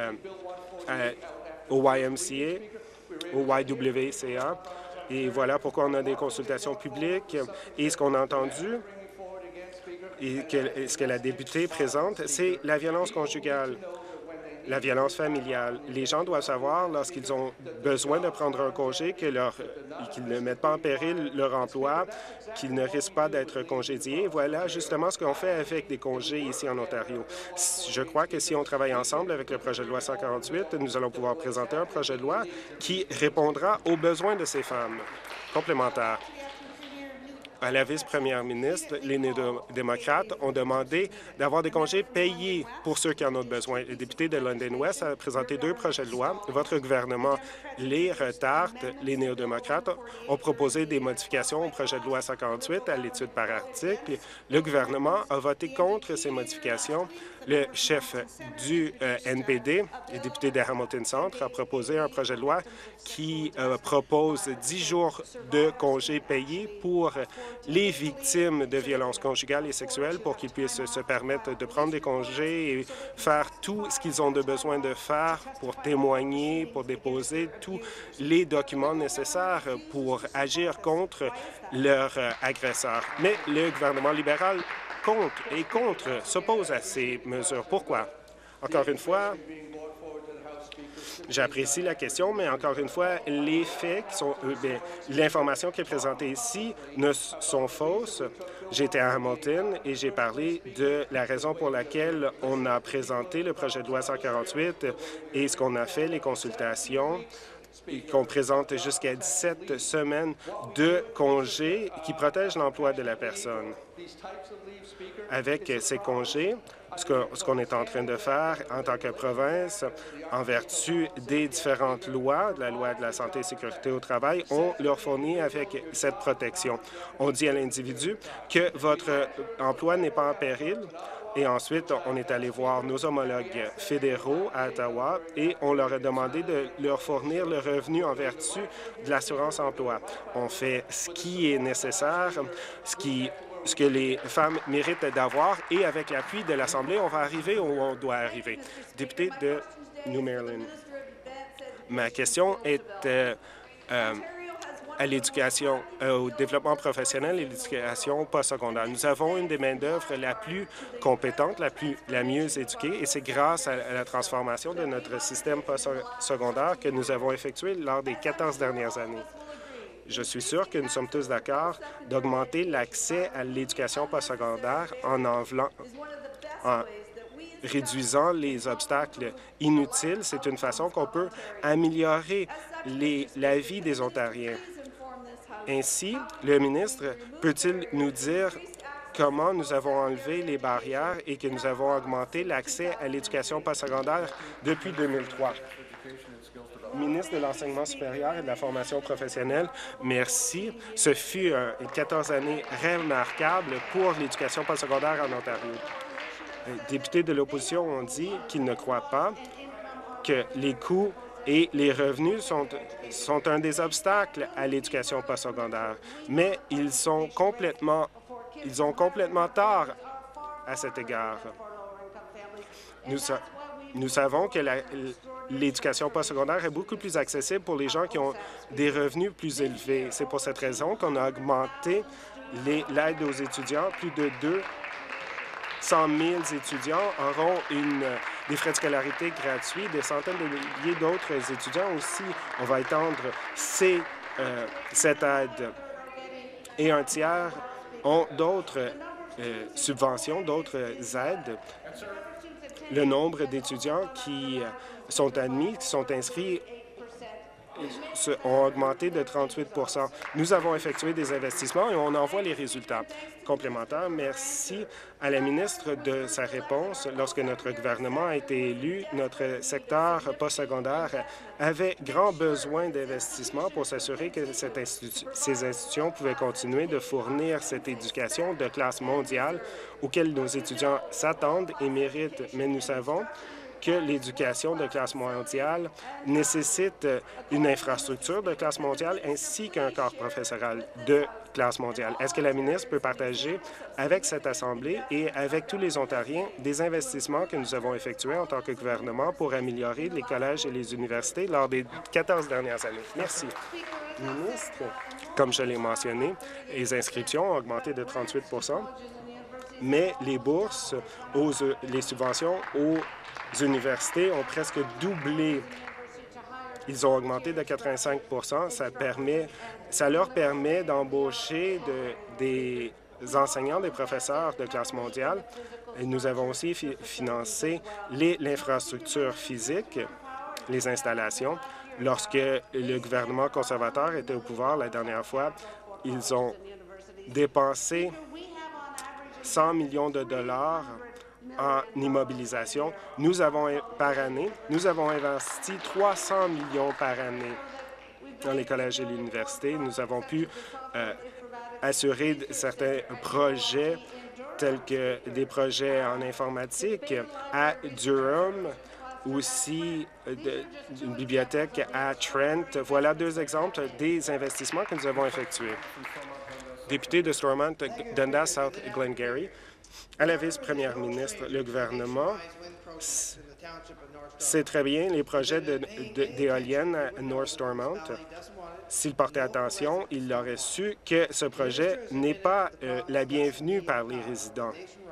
au YMCA, au YWCA, et voilà pourquoi on a des consultations publiques. Et ce qu'on a entendu, et ce que la députée présente, c'est la violence conjugale. la violence familiale. Les gens doivent savoir, lorsqu'ils ont besoin de prendre un congé, qu'ils ne mettent pas en péril leur emploi, qu'ils ne risquent pas d'être congédiés. Voilà justement ce qu'on fait avec des congés ici en Ontario. Je crois que si on travaille ensemble avec le projet de loi 148, nous allons pouvoir présenter un projet de loi qui répondra aux besoins de ces femmes. Complémentaire. À la vice-première ministre, les néo-démocrates ont demandé d'avoir des congés payés pour ceux qui en ont besoin. Le député de London West a présenté 2 projets de loi. Votre gouvernement les retarde. Les néo-démocrates ont proposé des modifications au projet de loi 148 à l'étude par article. Le gouvernement a voté contre ces modifications. Le chef du NPD, le député de Hamilton Centre, a proposé un projet de loi qui propose 10 jours de congés payés pour les victimes de violences conjugales et sexuelles pour qu'ils puissent se permettre de prendre des congés et faire tout ce qu'ils ont besoin de faire pour témoigner, pour déposer tous les documents nécessaires pour agir contre leur agresseur. Mais le gouvernement libéral s'oppose à ces mesures. Pourquoi? Encore une fois, j'apprécie la question, mais encore une fois, les faits qui sont, l'information qui est présentée ici sont fausses. J'étais à Hamilton et j'ai parlé de la raison pour laquelle on a présenté le projet de loi 148 et ce qu'on a fait, les consultations, qu'on présente jusqu'à 17 semaines de congés qui protègent l'emploi de la personne. Avec ces congés, ce qu'on est en train de faire en tant que province, en vertu des différentes lois, de la loi de la santé et sécurité au travail, on leur fournit avec cette protection. On dit à l'individu que votre emploi n'est pas en péril. Et ensuite, on est allé voir nos homologues fédéraux à Ottawa et on leur a demandé de leur fournir le revenu en vertu de l'assurance-emploi. On fait ce qui est nécessaire, ce que les femmes méritent d'avoir et avec l'appui de l'Assemblée, on va arriver où on doit arriver. Député de New Maryland. Ma question est à l'éducation, au développement professionnel et l'éducation postsecondaire. Nous avons une des main-d'œuvre la plus compétente, la mieux éduquée, et c'est grâce à la transformation de notre système postsecondaire que nous avons effectué lors des 14 dernières années. Je suis sûr que nous sommes tous d'accord d'augmenter l'accès à l'éducation postsecondaire en réduisant les obstacles inutiles. C'est une façon qu'on peut améliorer la vie des Ontariens. Ainsi, le ministre peut-il nous dire comment nous avons enlevé les barrières et que nous avons augmenté l'accès à l'éducation postsecondaire depuis 2003? Ministre de l'Enseignement supérieur et de la formation professionnelle, merci. Ce fut 14 années remarquables pour l'éducation postsecondaire en Ontario. Les députés de l'opposition ont dit qu'ils ne croient pas que les coûts et les revenus sont un des obstacles à l'éducation postsecondaire, mais ils ont complètement tort à cet égard. Nous savons que l'éducation postsecondaire est beaucoup plus accessible pour les gens qui ont des revenus plus élevés. C'est pour cette raison qu'on a augmenté l'aide aux étudiants. Plus de 200 000 étudiants auront des frais de scolarité gratuits. Des centaines de milliers d'autres étudiants aussi. On va étendre cette aide. Et un tiers ont d'autres subventions, d'autres aides. Le nombre d'étudiants qui sont admis, qui sont inscrits, ont augmenté de 38 %. Nous avons effectué des investissements et on en voit les résultats. Complémentaire, merci à la ministre de sa réponse. Lorsque notre gouvernement a été élu, notre secteur postsecondaire avait grand besoin d'investissement pour s'assurer que ces institutions pouvaient continuer de fournir cette éducation de classe mondiale auquel nos étudiants s'attendent et méritent. Mais nous savons que l'éducation de classe mondiale nécessite une infrastructure de classe mondiale ainsi qu'un corps professoral de classe mondiale. Est-ce que la ministre peut partager avec cette Assemblée et avec tous les Ontariens des investissements que nous avons effectués en tant que gouvernement pour améliorer les collèges et les universités lors des 14 dernières années? Merci. Ministre, comme je l'ai mentionné, les inscriptions ont augmenté de 38 %. mais les bourses, les subventions aux universités ont presque doublé. Ils ont augmenté de 85 Ça leur permet d'embaucher des enseignants, des professeurs de classe mondiale. Et nous avons aussi financé l'infrastructure physique, les installations. Lorsque le gouvernement conservateur était au pouvoir la dernière fois, ils ont dépensé 100 millions de dollars en immobilisation. Par année, nous avons investi 300 millions par année dans les collèges et les universités. Nous avons pu assurer certains projets tels que des projets en informatique à Durham, aussi une bibliothèque à Trent. Voilà deux exemples des investissements que nous avons effectués. Député de Stormont, Dundas South Glengarry, à la vice-première ministre, le gouvernement sait très bien les projets d'éoliennes à North Stormont. S'il portait attention, il aurait su que ce projet n'est pas la bienvenue par les résidents,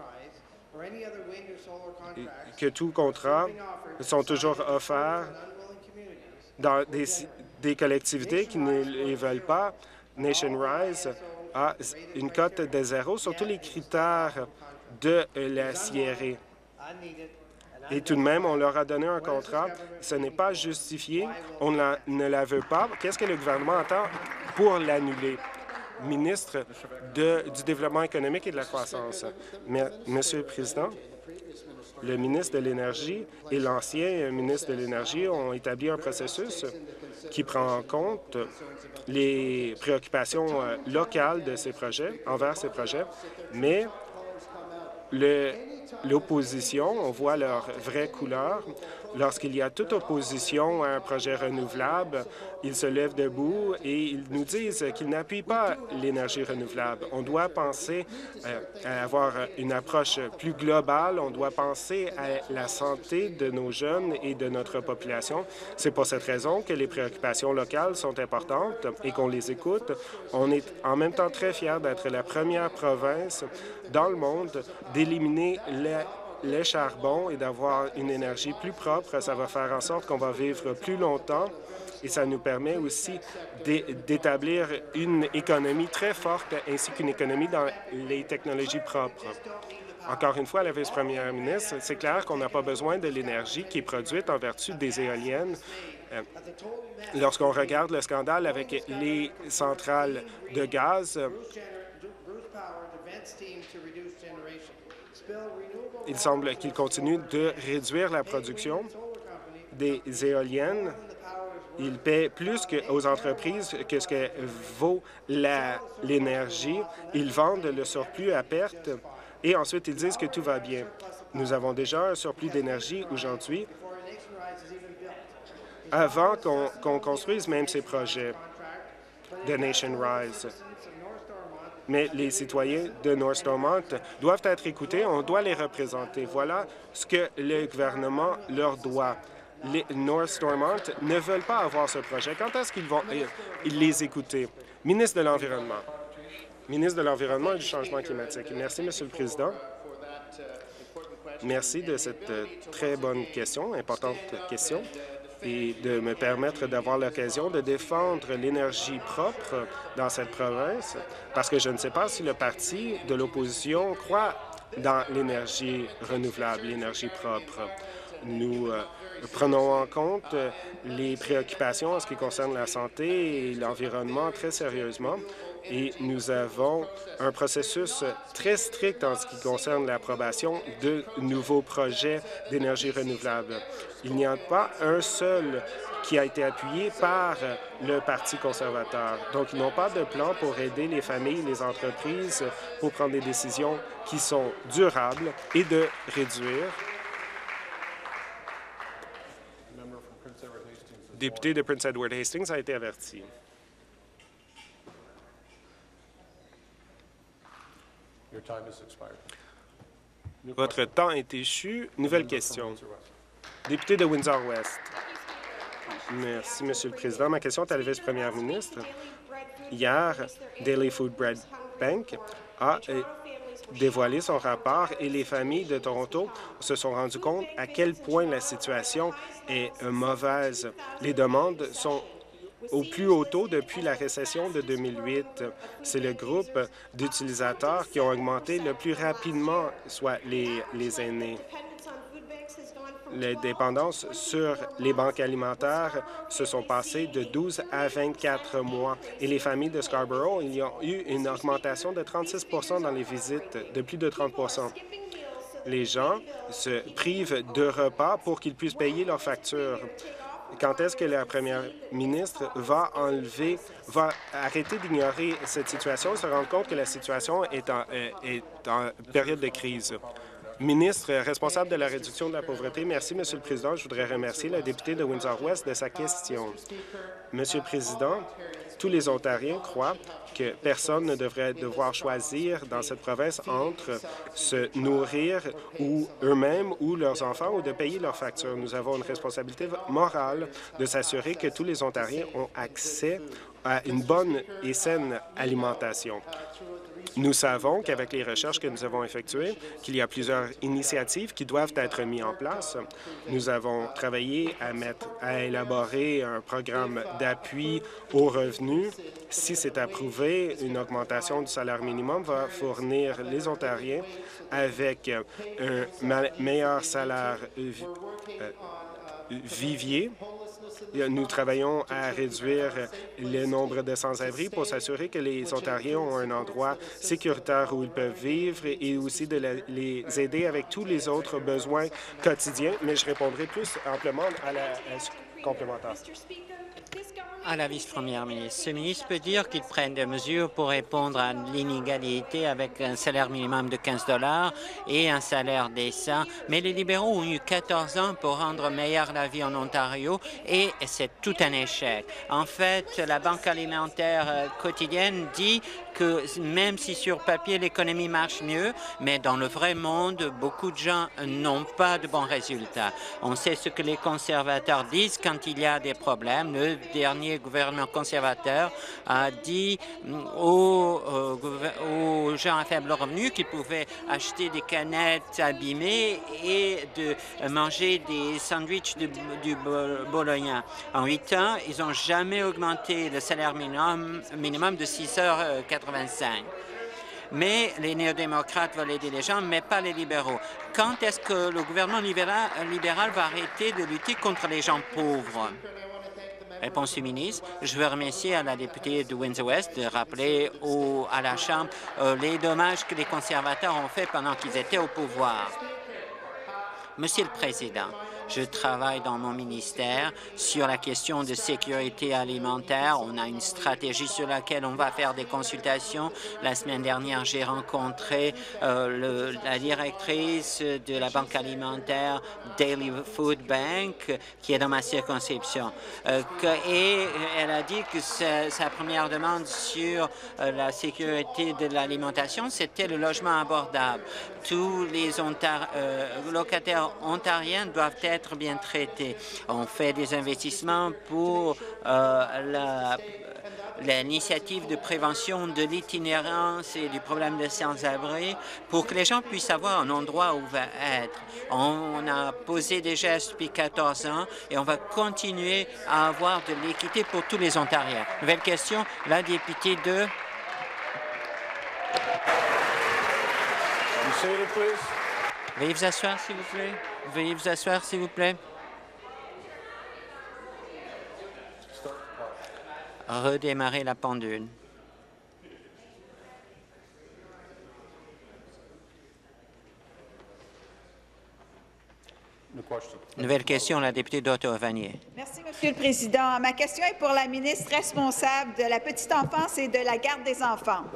que tous contrats sont toujours offerts dans des collectivités qui ne les veulent pas. Nation Rise a une cote de 0 sur tous les critères de la Sierra. Et tout de même, on leur a donné un contrat. Ce n'est pas justifié. On ne la veut pas. Qu'est-ce que le gouvernement entend pour l'annuler? Ministre du Développement économique et de la croissance. Monsieur le Président, le ministre de l'Énergie et l'ancien ministre de l'Énergie ont établi un processus qui prend en compte les préoccupations locales de ces projets, envers ces projets, mais l'opposition, on voit leur vraie couleur. Lorsqu'il y a toute opposition à un projet renouvelable, ils se lèvent debout et ils nous disent qu'ils n'appuient pas l'énergie renouvelable. On doit penser à avoir une approche plus globale. On doit penser à la santé de nos jeunes et de notre population. C'est pour cette raison que les préoccupations locales sont importantes et qu'on les écoute. On est en même temps très fiers d'être la première province dans le monde d'éliminer le charbon et d'avoir une énergie plus propre. Ça va faire en sorte qu'on va vivre plus longtemps et ça nous permet aussi d'établir une économie très forte ainsi qu'une économie dans les technologies propres. Encore une fois, la vice-première ministre, c'est clair qu'on n'a pas besoin de l'énergie qui est produite en vertu des éoliennes. Lorsqu'on regarde le scandale avec les centrales de gaz, il semble qu'il continue de réduire la production des éoliennes. Il paie plus aux entreprises que ce que vaut l'énergie. Ils vendent le surplus à perte et ensuite ils disent que tout va bien. Nous avons déjà un surplus d'énergie aujourd'hui avant qu'on construise même ces projets de Nation Rise. Mais les citoyens de North Stormont doivent être écoutés, on doit les représenter. Voilà ce que le gouvernement leur doit. Les North Stormont ne veulent pas avoir ce projet. Quand est-ce qu'ils vont les écouter? Ministre de l'Environnement. Ministre de l'Environnement et du Changement climatique. Merci, Monsieur le Président. Merci de cette très bonne question, importante question, et de me permettre d'avoir l'occasion de défendre l'énergie propre dans cette province, parce que je ne sais pas si le parti de l'opposition croit dans l'énergie renouvelable, l'énergie propre. Nous prenons en compte les préoccupations en ce qui concerne la santé et l'environnement très sérieusement. Et nous avons un processus très strict en ce qui concerne l'approbation de nouveaux projets d'énergie renouvelable. Il n'y a pas un seul qui a été appuyé par le Parti conservateur. Donc, ils n'ont pas de plan pour aider les familles, les entreprises, pour prendre des décisions qui sont durables et de réduire. Le député de Prince Edward Hastings a été averti. Votre temps est échu. Nouvelle question. Député de Windsor-West. Merci, Monsieur le Président. Ma question est à la vice-première ministre. Hier, Daily Food Bread Bank a dévoilé son rapport et les familles de Toronto se sont rendues compte à quel point la situation est mauvaise. Les demandes sont au plus haut taux depuis la récession de 2008. C'est le groupe d'utilisateurs qui ont augmenté le plus rapidement, soit les aînés. Les dépendances sur les banques alimentaires se sont passées de 12 à 24 mois. Et les familles de Scarborough, il y a eu une augmentation de 36 dans les visites, de plus de 30 Les gens se privent de repas pour qu'ils puissent payer leurs factures. Quand est-ce que la première ministre va arrêter d'ignorer cette situation et se rendre compte que la situation est en période de crise? Ministre responsable de la réduction de la pauvreté, merci, Monsieur le Président. Je voudrais remercier la députée de Windsor-West de sa question. Monsieur le Président, tous les Ontariens croient que personne ne devrait devoir choisir dans cette province entre se nourrir ou eux-mêmes ou leurs enfants ou de payer leurs factures. Nous avons une responsabilité morale de s'assurer que tous les Ontariens ont accès à une bonne et saine alimentation. Nous savons qu'avec les recherches que nous avons effectuées, qu'il y a plusieurs initiatives qui doivent être mises en place. Nous avons travaillé à élaborer un programme d'appui aux revenus. Si c'est approuvé, une augmentation du salaire minimum va fournir les Ontariens avec un meilleur salaire vivier. Nous travaillons à réduire le nombre de sans-abri pour s'assurer que les Ontariens ont un endroit sécuritaire où ils peuvent vivre et aussi de les aider avec tous les autres besoins quotidiens. Mais je répondrai plus amplement à la complémentaire. À la vice-première ministre. Ce ministre peut dire qu'il prenne des mesures pour répondre à l'inégalité avec un salaire minimum de 15 $ et un salaire décent, mais les libéraux ont eu 14 ans pour rendre meilleure la vie en Ontario et c'est tout un échec. En fait, la Banque alimentaire quotidienne dit que même si sur papier l'économie marche mieux, mais dans le vrai monde, beaucoup de gens n'ont pas de bons résultats. On sait ce que les conservateurs disent quand il y a des problèmes. Le dernier gouvernement conservateur a dit aux gens à faible revenu qu'ils pouvaient acheter des canettes abîmées et de manger des sandwichs du bologna. En 8 ans, ils n'ont jamais augmenté le salaire minimum de 6,85 $. Mais les néo-démocrates veulent aider les gens, mais pas les libéraux. Quand est-ce que le gouvernement libéral va arrêter de lutter contre les gens pauvres? Réponse du ministre. Je veux remercier à la députée de Windsor-West de rappeler à la Chambre les dommages que les conservateurs ont fait pendant qu'ils étaient au pouvoir. Monsieur le Président, je travaille dans mon ministère sur la question de sécurité alimentaire. On a une stratégie sur laquelle on va faire des consultations. La semaine dernière, j'ai rencontré la directrice de la Banque alimentaire Daily Food Bank, qui est dans ma circonscription. Et elle a dit que sa première demande sur la sécurité de l'alimentation, c'était le logement abordable. Tous les locataires ontariens doivent être bien traités. On fait des investissements pour l'initiative de prévention de l'itinérance et du problème de sans-abri pour que les gens puissent avoir un endroit où être. On a posé des gestes depuis 14 ans et on va continuer à avoir de l'équité pour tous les Ontariens. Nouvelle question, la députée de... Veuillez vous asseoir, s'il vous plaît. Veuillez vous asseoir, s'il vous plaît. Redémarrer la pendule. Nouvelle question, la députée d'Ottawa-Vanier. Merci, Monsieur le Président. Ma question est pour la ministre responsable de la petite enfance et de la garde des enfants.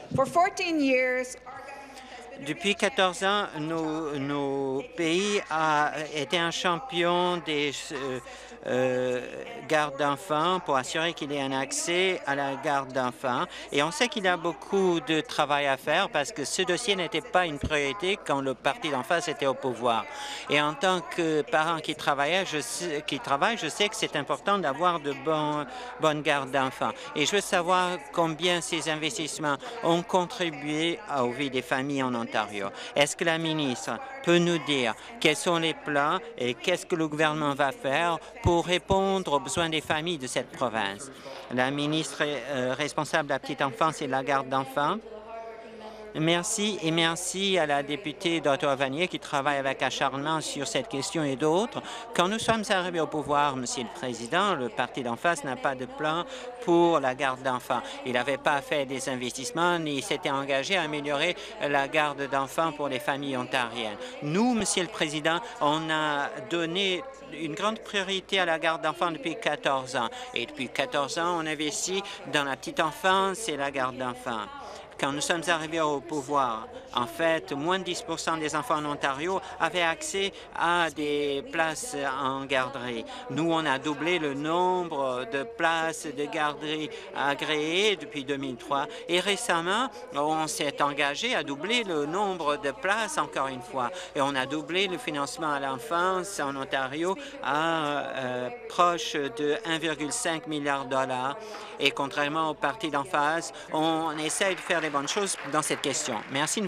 Depuis 14 ans, nos pays a été un champion garde d'enfants pour assurer qu'il y ait un accès à la garde d'enfants. Et on sait qu'il y a beaucoup de travail à faire parce que ce dossier n'était pas une priorité quand le parti d'en face était au pouvoir. Et en tant que parent qui travaille, je sais que c'est important d'avoir de bonnes gardes d'enfants. Et je veux savoir combien ces investissements ont contribué aux vies des familles en Ontario. Est-ce que la ministre peut nous dire quels sont les plans et qu'est-ce que le gouvernement va faire pour répondre aux besoins des familles de cette province? La ministre responsable de la petite enfance et de la garde d'enfants. Merci et merci à la députée d'Ottawa-Vanier qui travaille avec acharnement sur cette question et d'autres. Quand nous sommes arrivés au pouvoir, Monsieur le Président, le parti d'en face n'a pas de plan pour la garde d'enfants. Il n'avait pas fait des investissements ni s'était engagé à améliorer la garde d'enfants pour les familles ontariennes. Nous, Monsieur le Président, on a donné une grande priorité à la garde d'enfants depuis 14 ans. Et depuis 14 ans, on investit dans la petite enfance et la garde d'enfants. Quand nous sommes arrivés au pouvoir, en fait, moins de 10 des enfants en Ontario avaient accès à des places en garderie. Nous, on a doublé le nombre de places de garderie agréées depuis 2003. Et récemment, on s'est engagé à doubler le nombre de places encore une fois. Et on a doublé le financement à l'enfance en Ontario à proche de 1,5 milliard de dollars. Et contrairement au parti d'en face, on essaie de faire les bonnes choses dans cette question. Merci.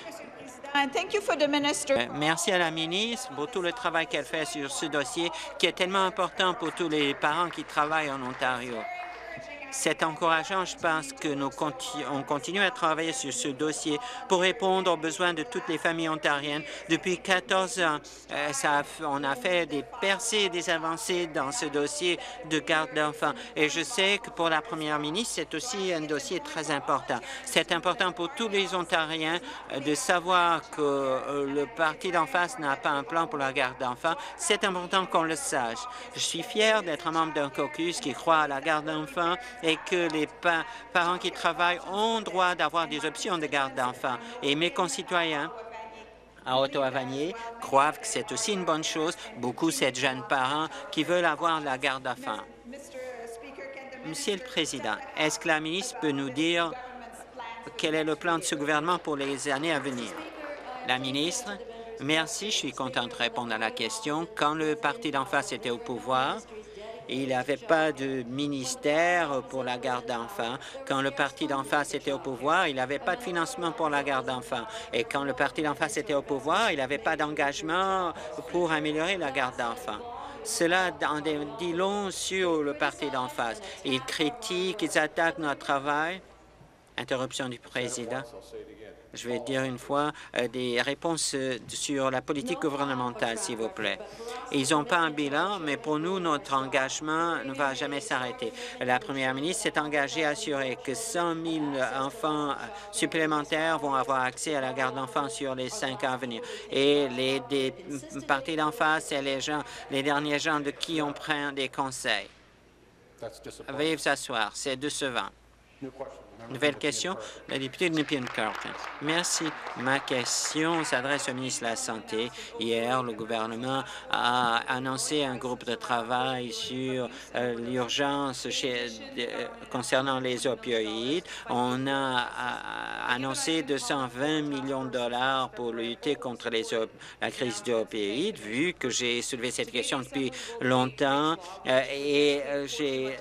Merci à la ministre pour tout le travail qu'elle fait sur ce dossier qui est tellement important pour tous les parents qui travaillent en Ontario. C'est encourageant, je pense que on continue à travailler sur ce dossier pour répondre aux besoins de toutes les familles ontariennes. Depuis 14 ans, on a fait des percées et des avancées dans ce dossier de garde d'enfants. Et je sais que pour la première ministre, c'est aussi un dossier très important. C'est important pour tous les Ontariens de savoir que le parti d'en face n'a pas un plan pour la garde d'enfants. C'est important qu'on le sache. Je suis fier d'être un membre d'un caucus qui croit à la garde d'enfants et que les parents qui travaillent ont droit d'avoir des options de garde d'enfants. Et mes concitoyens à Ottawa-Vanier croient que c'est aussi une bonne chose. Beaucoup, c'est jeunes parents qui veulent avoir la garde d'enfants. Monsieur le Président, est-ce que la ministre peut nous dire quel est le plan de ce gouvernement pour les années à venir? La ministre, merci. Je suis content de répondre à la question. Quand le parti d'en face était au pouvoir, il n'y avait pas de ministère pour la garde d'enfants. Quand le parti d'en face était au pouvoir, il n'y avait pas de financement pour la garde d'enfants. Et quand le parti d'en face était au pouvoir, il n'y avait pas d'engagement pour améliorer la garde d'enfants. Cela en dit long sur le parti d'en face. Ils critiquent, ils attaquent notre travail. Interruption du président. Je vais dire une fois des réponses sur la politique gouvernementale, s'il vous plaît. Ils n'ont pas un bilan, mais pour nous, notre engagement ne va jamais s'arrêter. La première ministre s'est engagée à assurer que 100 000 enfants supplémentaires vont avoir accès à la garde d'enfants sur les 5 ans à venir. Et les partis d'en face, c'est les derniers gens de qui on prend des conseils. Veuillez vous asseoir. C'est décevant. Nouvelle question, la députée de Nepean-Carleton. Merci. Ma question s'adresse au ministre de la Santé. Hier, le gouvernement a annoncé un groupe de travail sur l'urgence concernant les opioïdes. On a annoncé 220 millions de dollars pour lutter contre la crise d'opioïdes, vu que j'ai soulevé cette question depuis longtemps et j'ai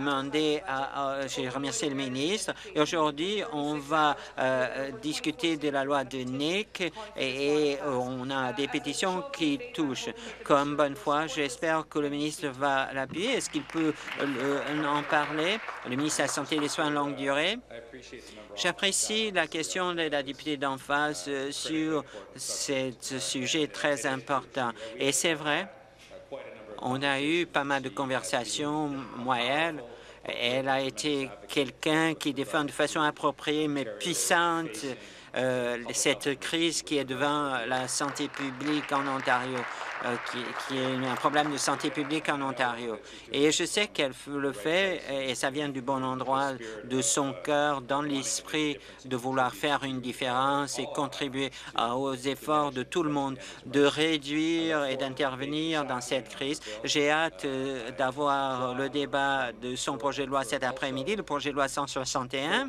remercié le ministre. Et aujourd'hui, on va discuter de la loi de Nick et on a des pétitions qui touchent. Comme bonne foi, j'espère que le ministre va l'appuyer. Est-ce qu'il peut en parler? Le ministre de la Santé et des Soins de longue durée. J'apprécie la question de la députée d'en face sur ce sujet très important. Et c'est vrai, on a eu pas mal de conversations, moi et elle. Elle a été quelqu'un qui défend de façon appropriée mais puissante cette crise qui est devant la santé publique en Ontario, qui est un problème de santé publique en Ontario. Et je sais qu'elle le fait, et ça vient du bon endroit de son cœur, dans l'esprit de vouloir faire une différence et contribuer aux efforts de tout le monde de réduire et d'intervenir dans cette crise. J'ai hâte d'avoir le débat de son projet de loi cet après-midi, le projet de loi 161.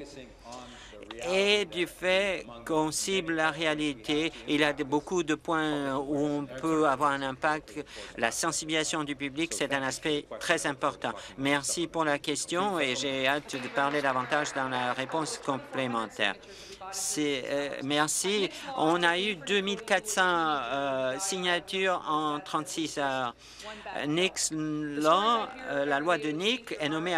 Et du fait qu'on cible la réalité, il y a beaucoup de points où on peut avoir un impact. La sensibilisation du public, c'est un aspect très important. Merci pour la question et j'ai hâte de parler davantage dans la réponse complémentaire. Merci. On a eu 2400 signatures en 36 heures. Nick's Law, la loi de Nick, est nommée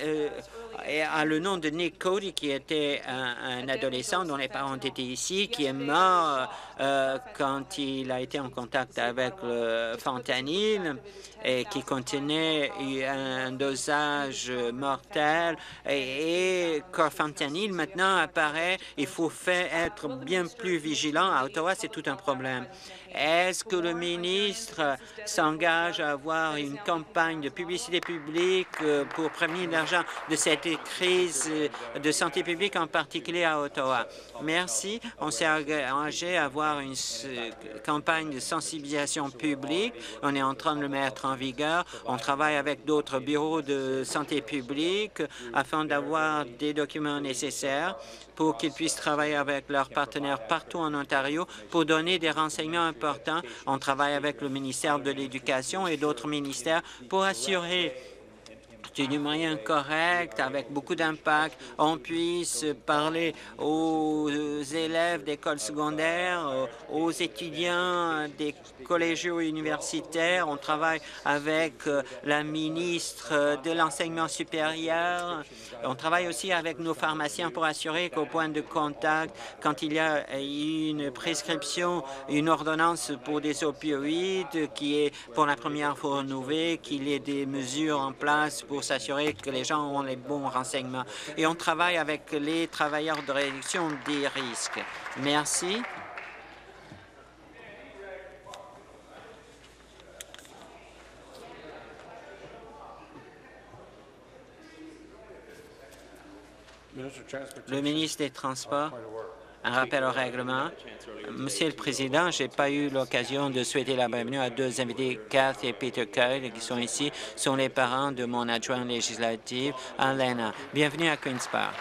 à le nom de Nick Cody, qui était un adolescent dont les parents étaient ici, qui est mort quand il a été en contact avec le fentanyl et qui contenait un dosage mortel. Et quand fentanyl maintenant apparaît, il faut être bien plus vigilant. À Ottawa, c'est tout un problème. Est-ce que le ministre s'engage à avoir une campagne de publicité publique pour prévenir l'argent de cette crise de santé publique, en particulier à Ottawa? Merci. On s'est engagé à avoir une campagne de sensibilisation publique. On est en train de le mettre en vigueur. On travaille avec d'autres bureaux de santé publique afin d'avoir des documents nécessaires pour qu'ils puissent travailler avec leurs partenaires partout en Ontario pour donner des renseignements importants. On travaille avec le ministère de l'Éducation et d'autres ministères pour assurer du moyen correct, avec beaucoup d'impact, on puisse parler aux élèves d'écoles secondaires, aux étudiants des collégiaux universitaires. On travaille avec la ministre de l'Enseignement supérieur. On travaille aussi avec nos pharmaciens pour assurer qu'au point de contact, quand il y a une prescription, une ordonnance pour des opioïdes qui est pour la première fois renouvelée, qu'il y ait des mesures en place pour s'assurer que les gens ont les bons renseignements. Et on travaille avec les travailleurs de réduction des risques. Merci. Le ministre des Transports. Un rappel au règlement. Monsieur le Président, je n'ai pas eu l'occasion de souhaiter la bienvenue à deux invités, Kath et Peter Kyle, qui sont ici, sont les parents de mon adjoint législatif, Alena. Bienvenue à Queen's Park.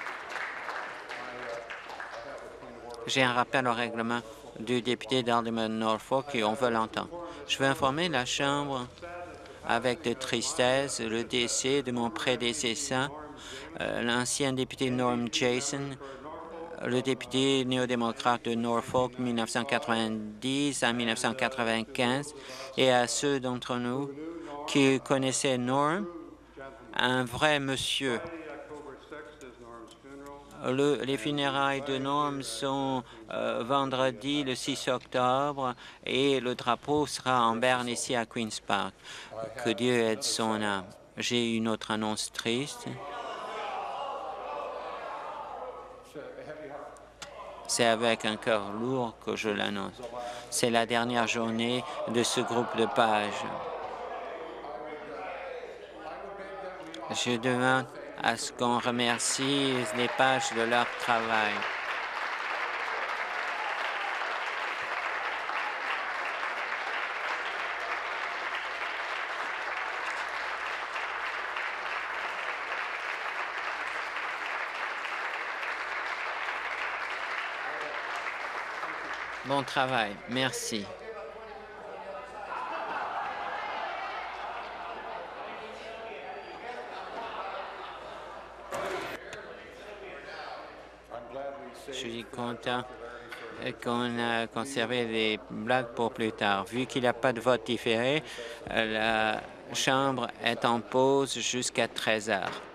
J'ai un rappel au règlement du député d'Alderman-Norfolk et on veut l'entendre. Je veux informer la Chambre avec de tristesse le décès de mon prédécesseur, l'ancien député Norm Jason, le député néo-démocrate de Norfolk 1990 à 1995, et à ceux d'entre nous qui connaissaient Norm, un vrai monsieur. Les funérailles de Norm sont vendredi, le 6 octobre, et le drapeau sera en berne ici à Queen's Park. Que Dieu aide son âme. J'ai une autre annonce triste. C'est avec un cœur lourd que je l'annonce. C'est la dernière journée de ce groupe de pages. Je demande à ce qu'on remercie les pages de leur travail. Bon travail. Merci. Je suis content qu'on a conservé les blagues pour plus tard. Vu qu'il n'y a pas de vote différé, la Chambre est en pause jusqu'à 13 heures.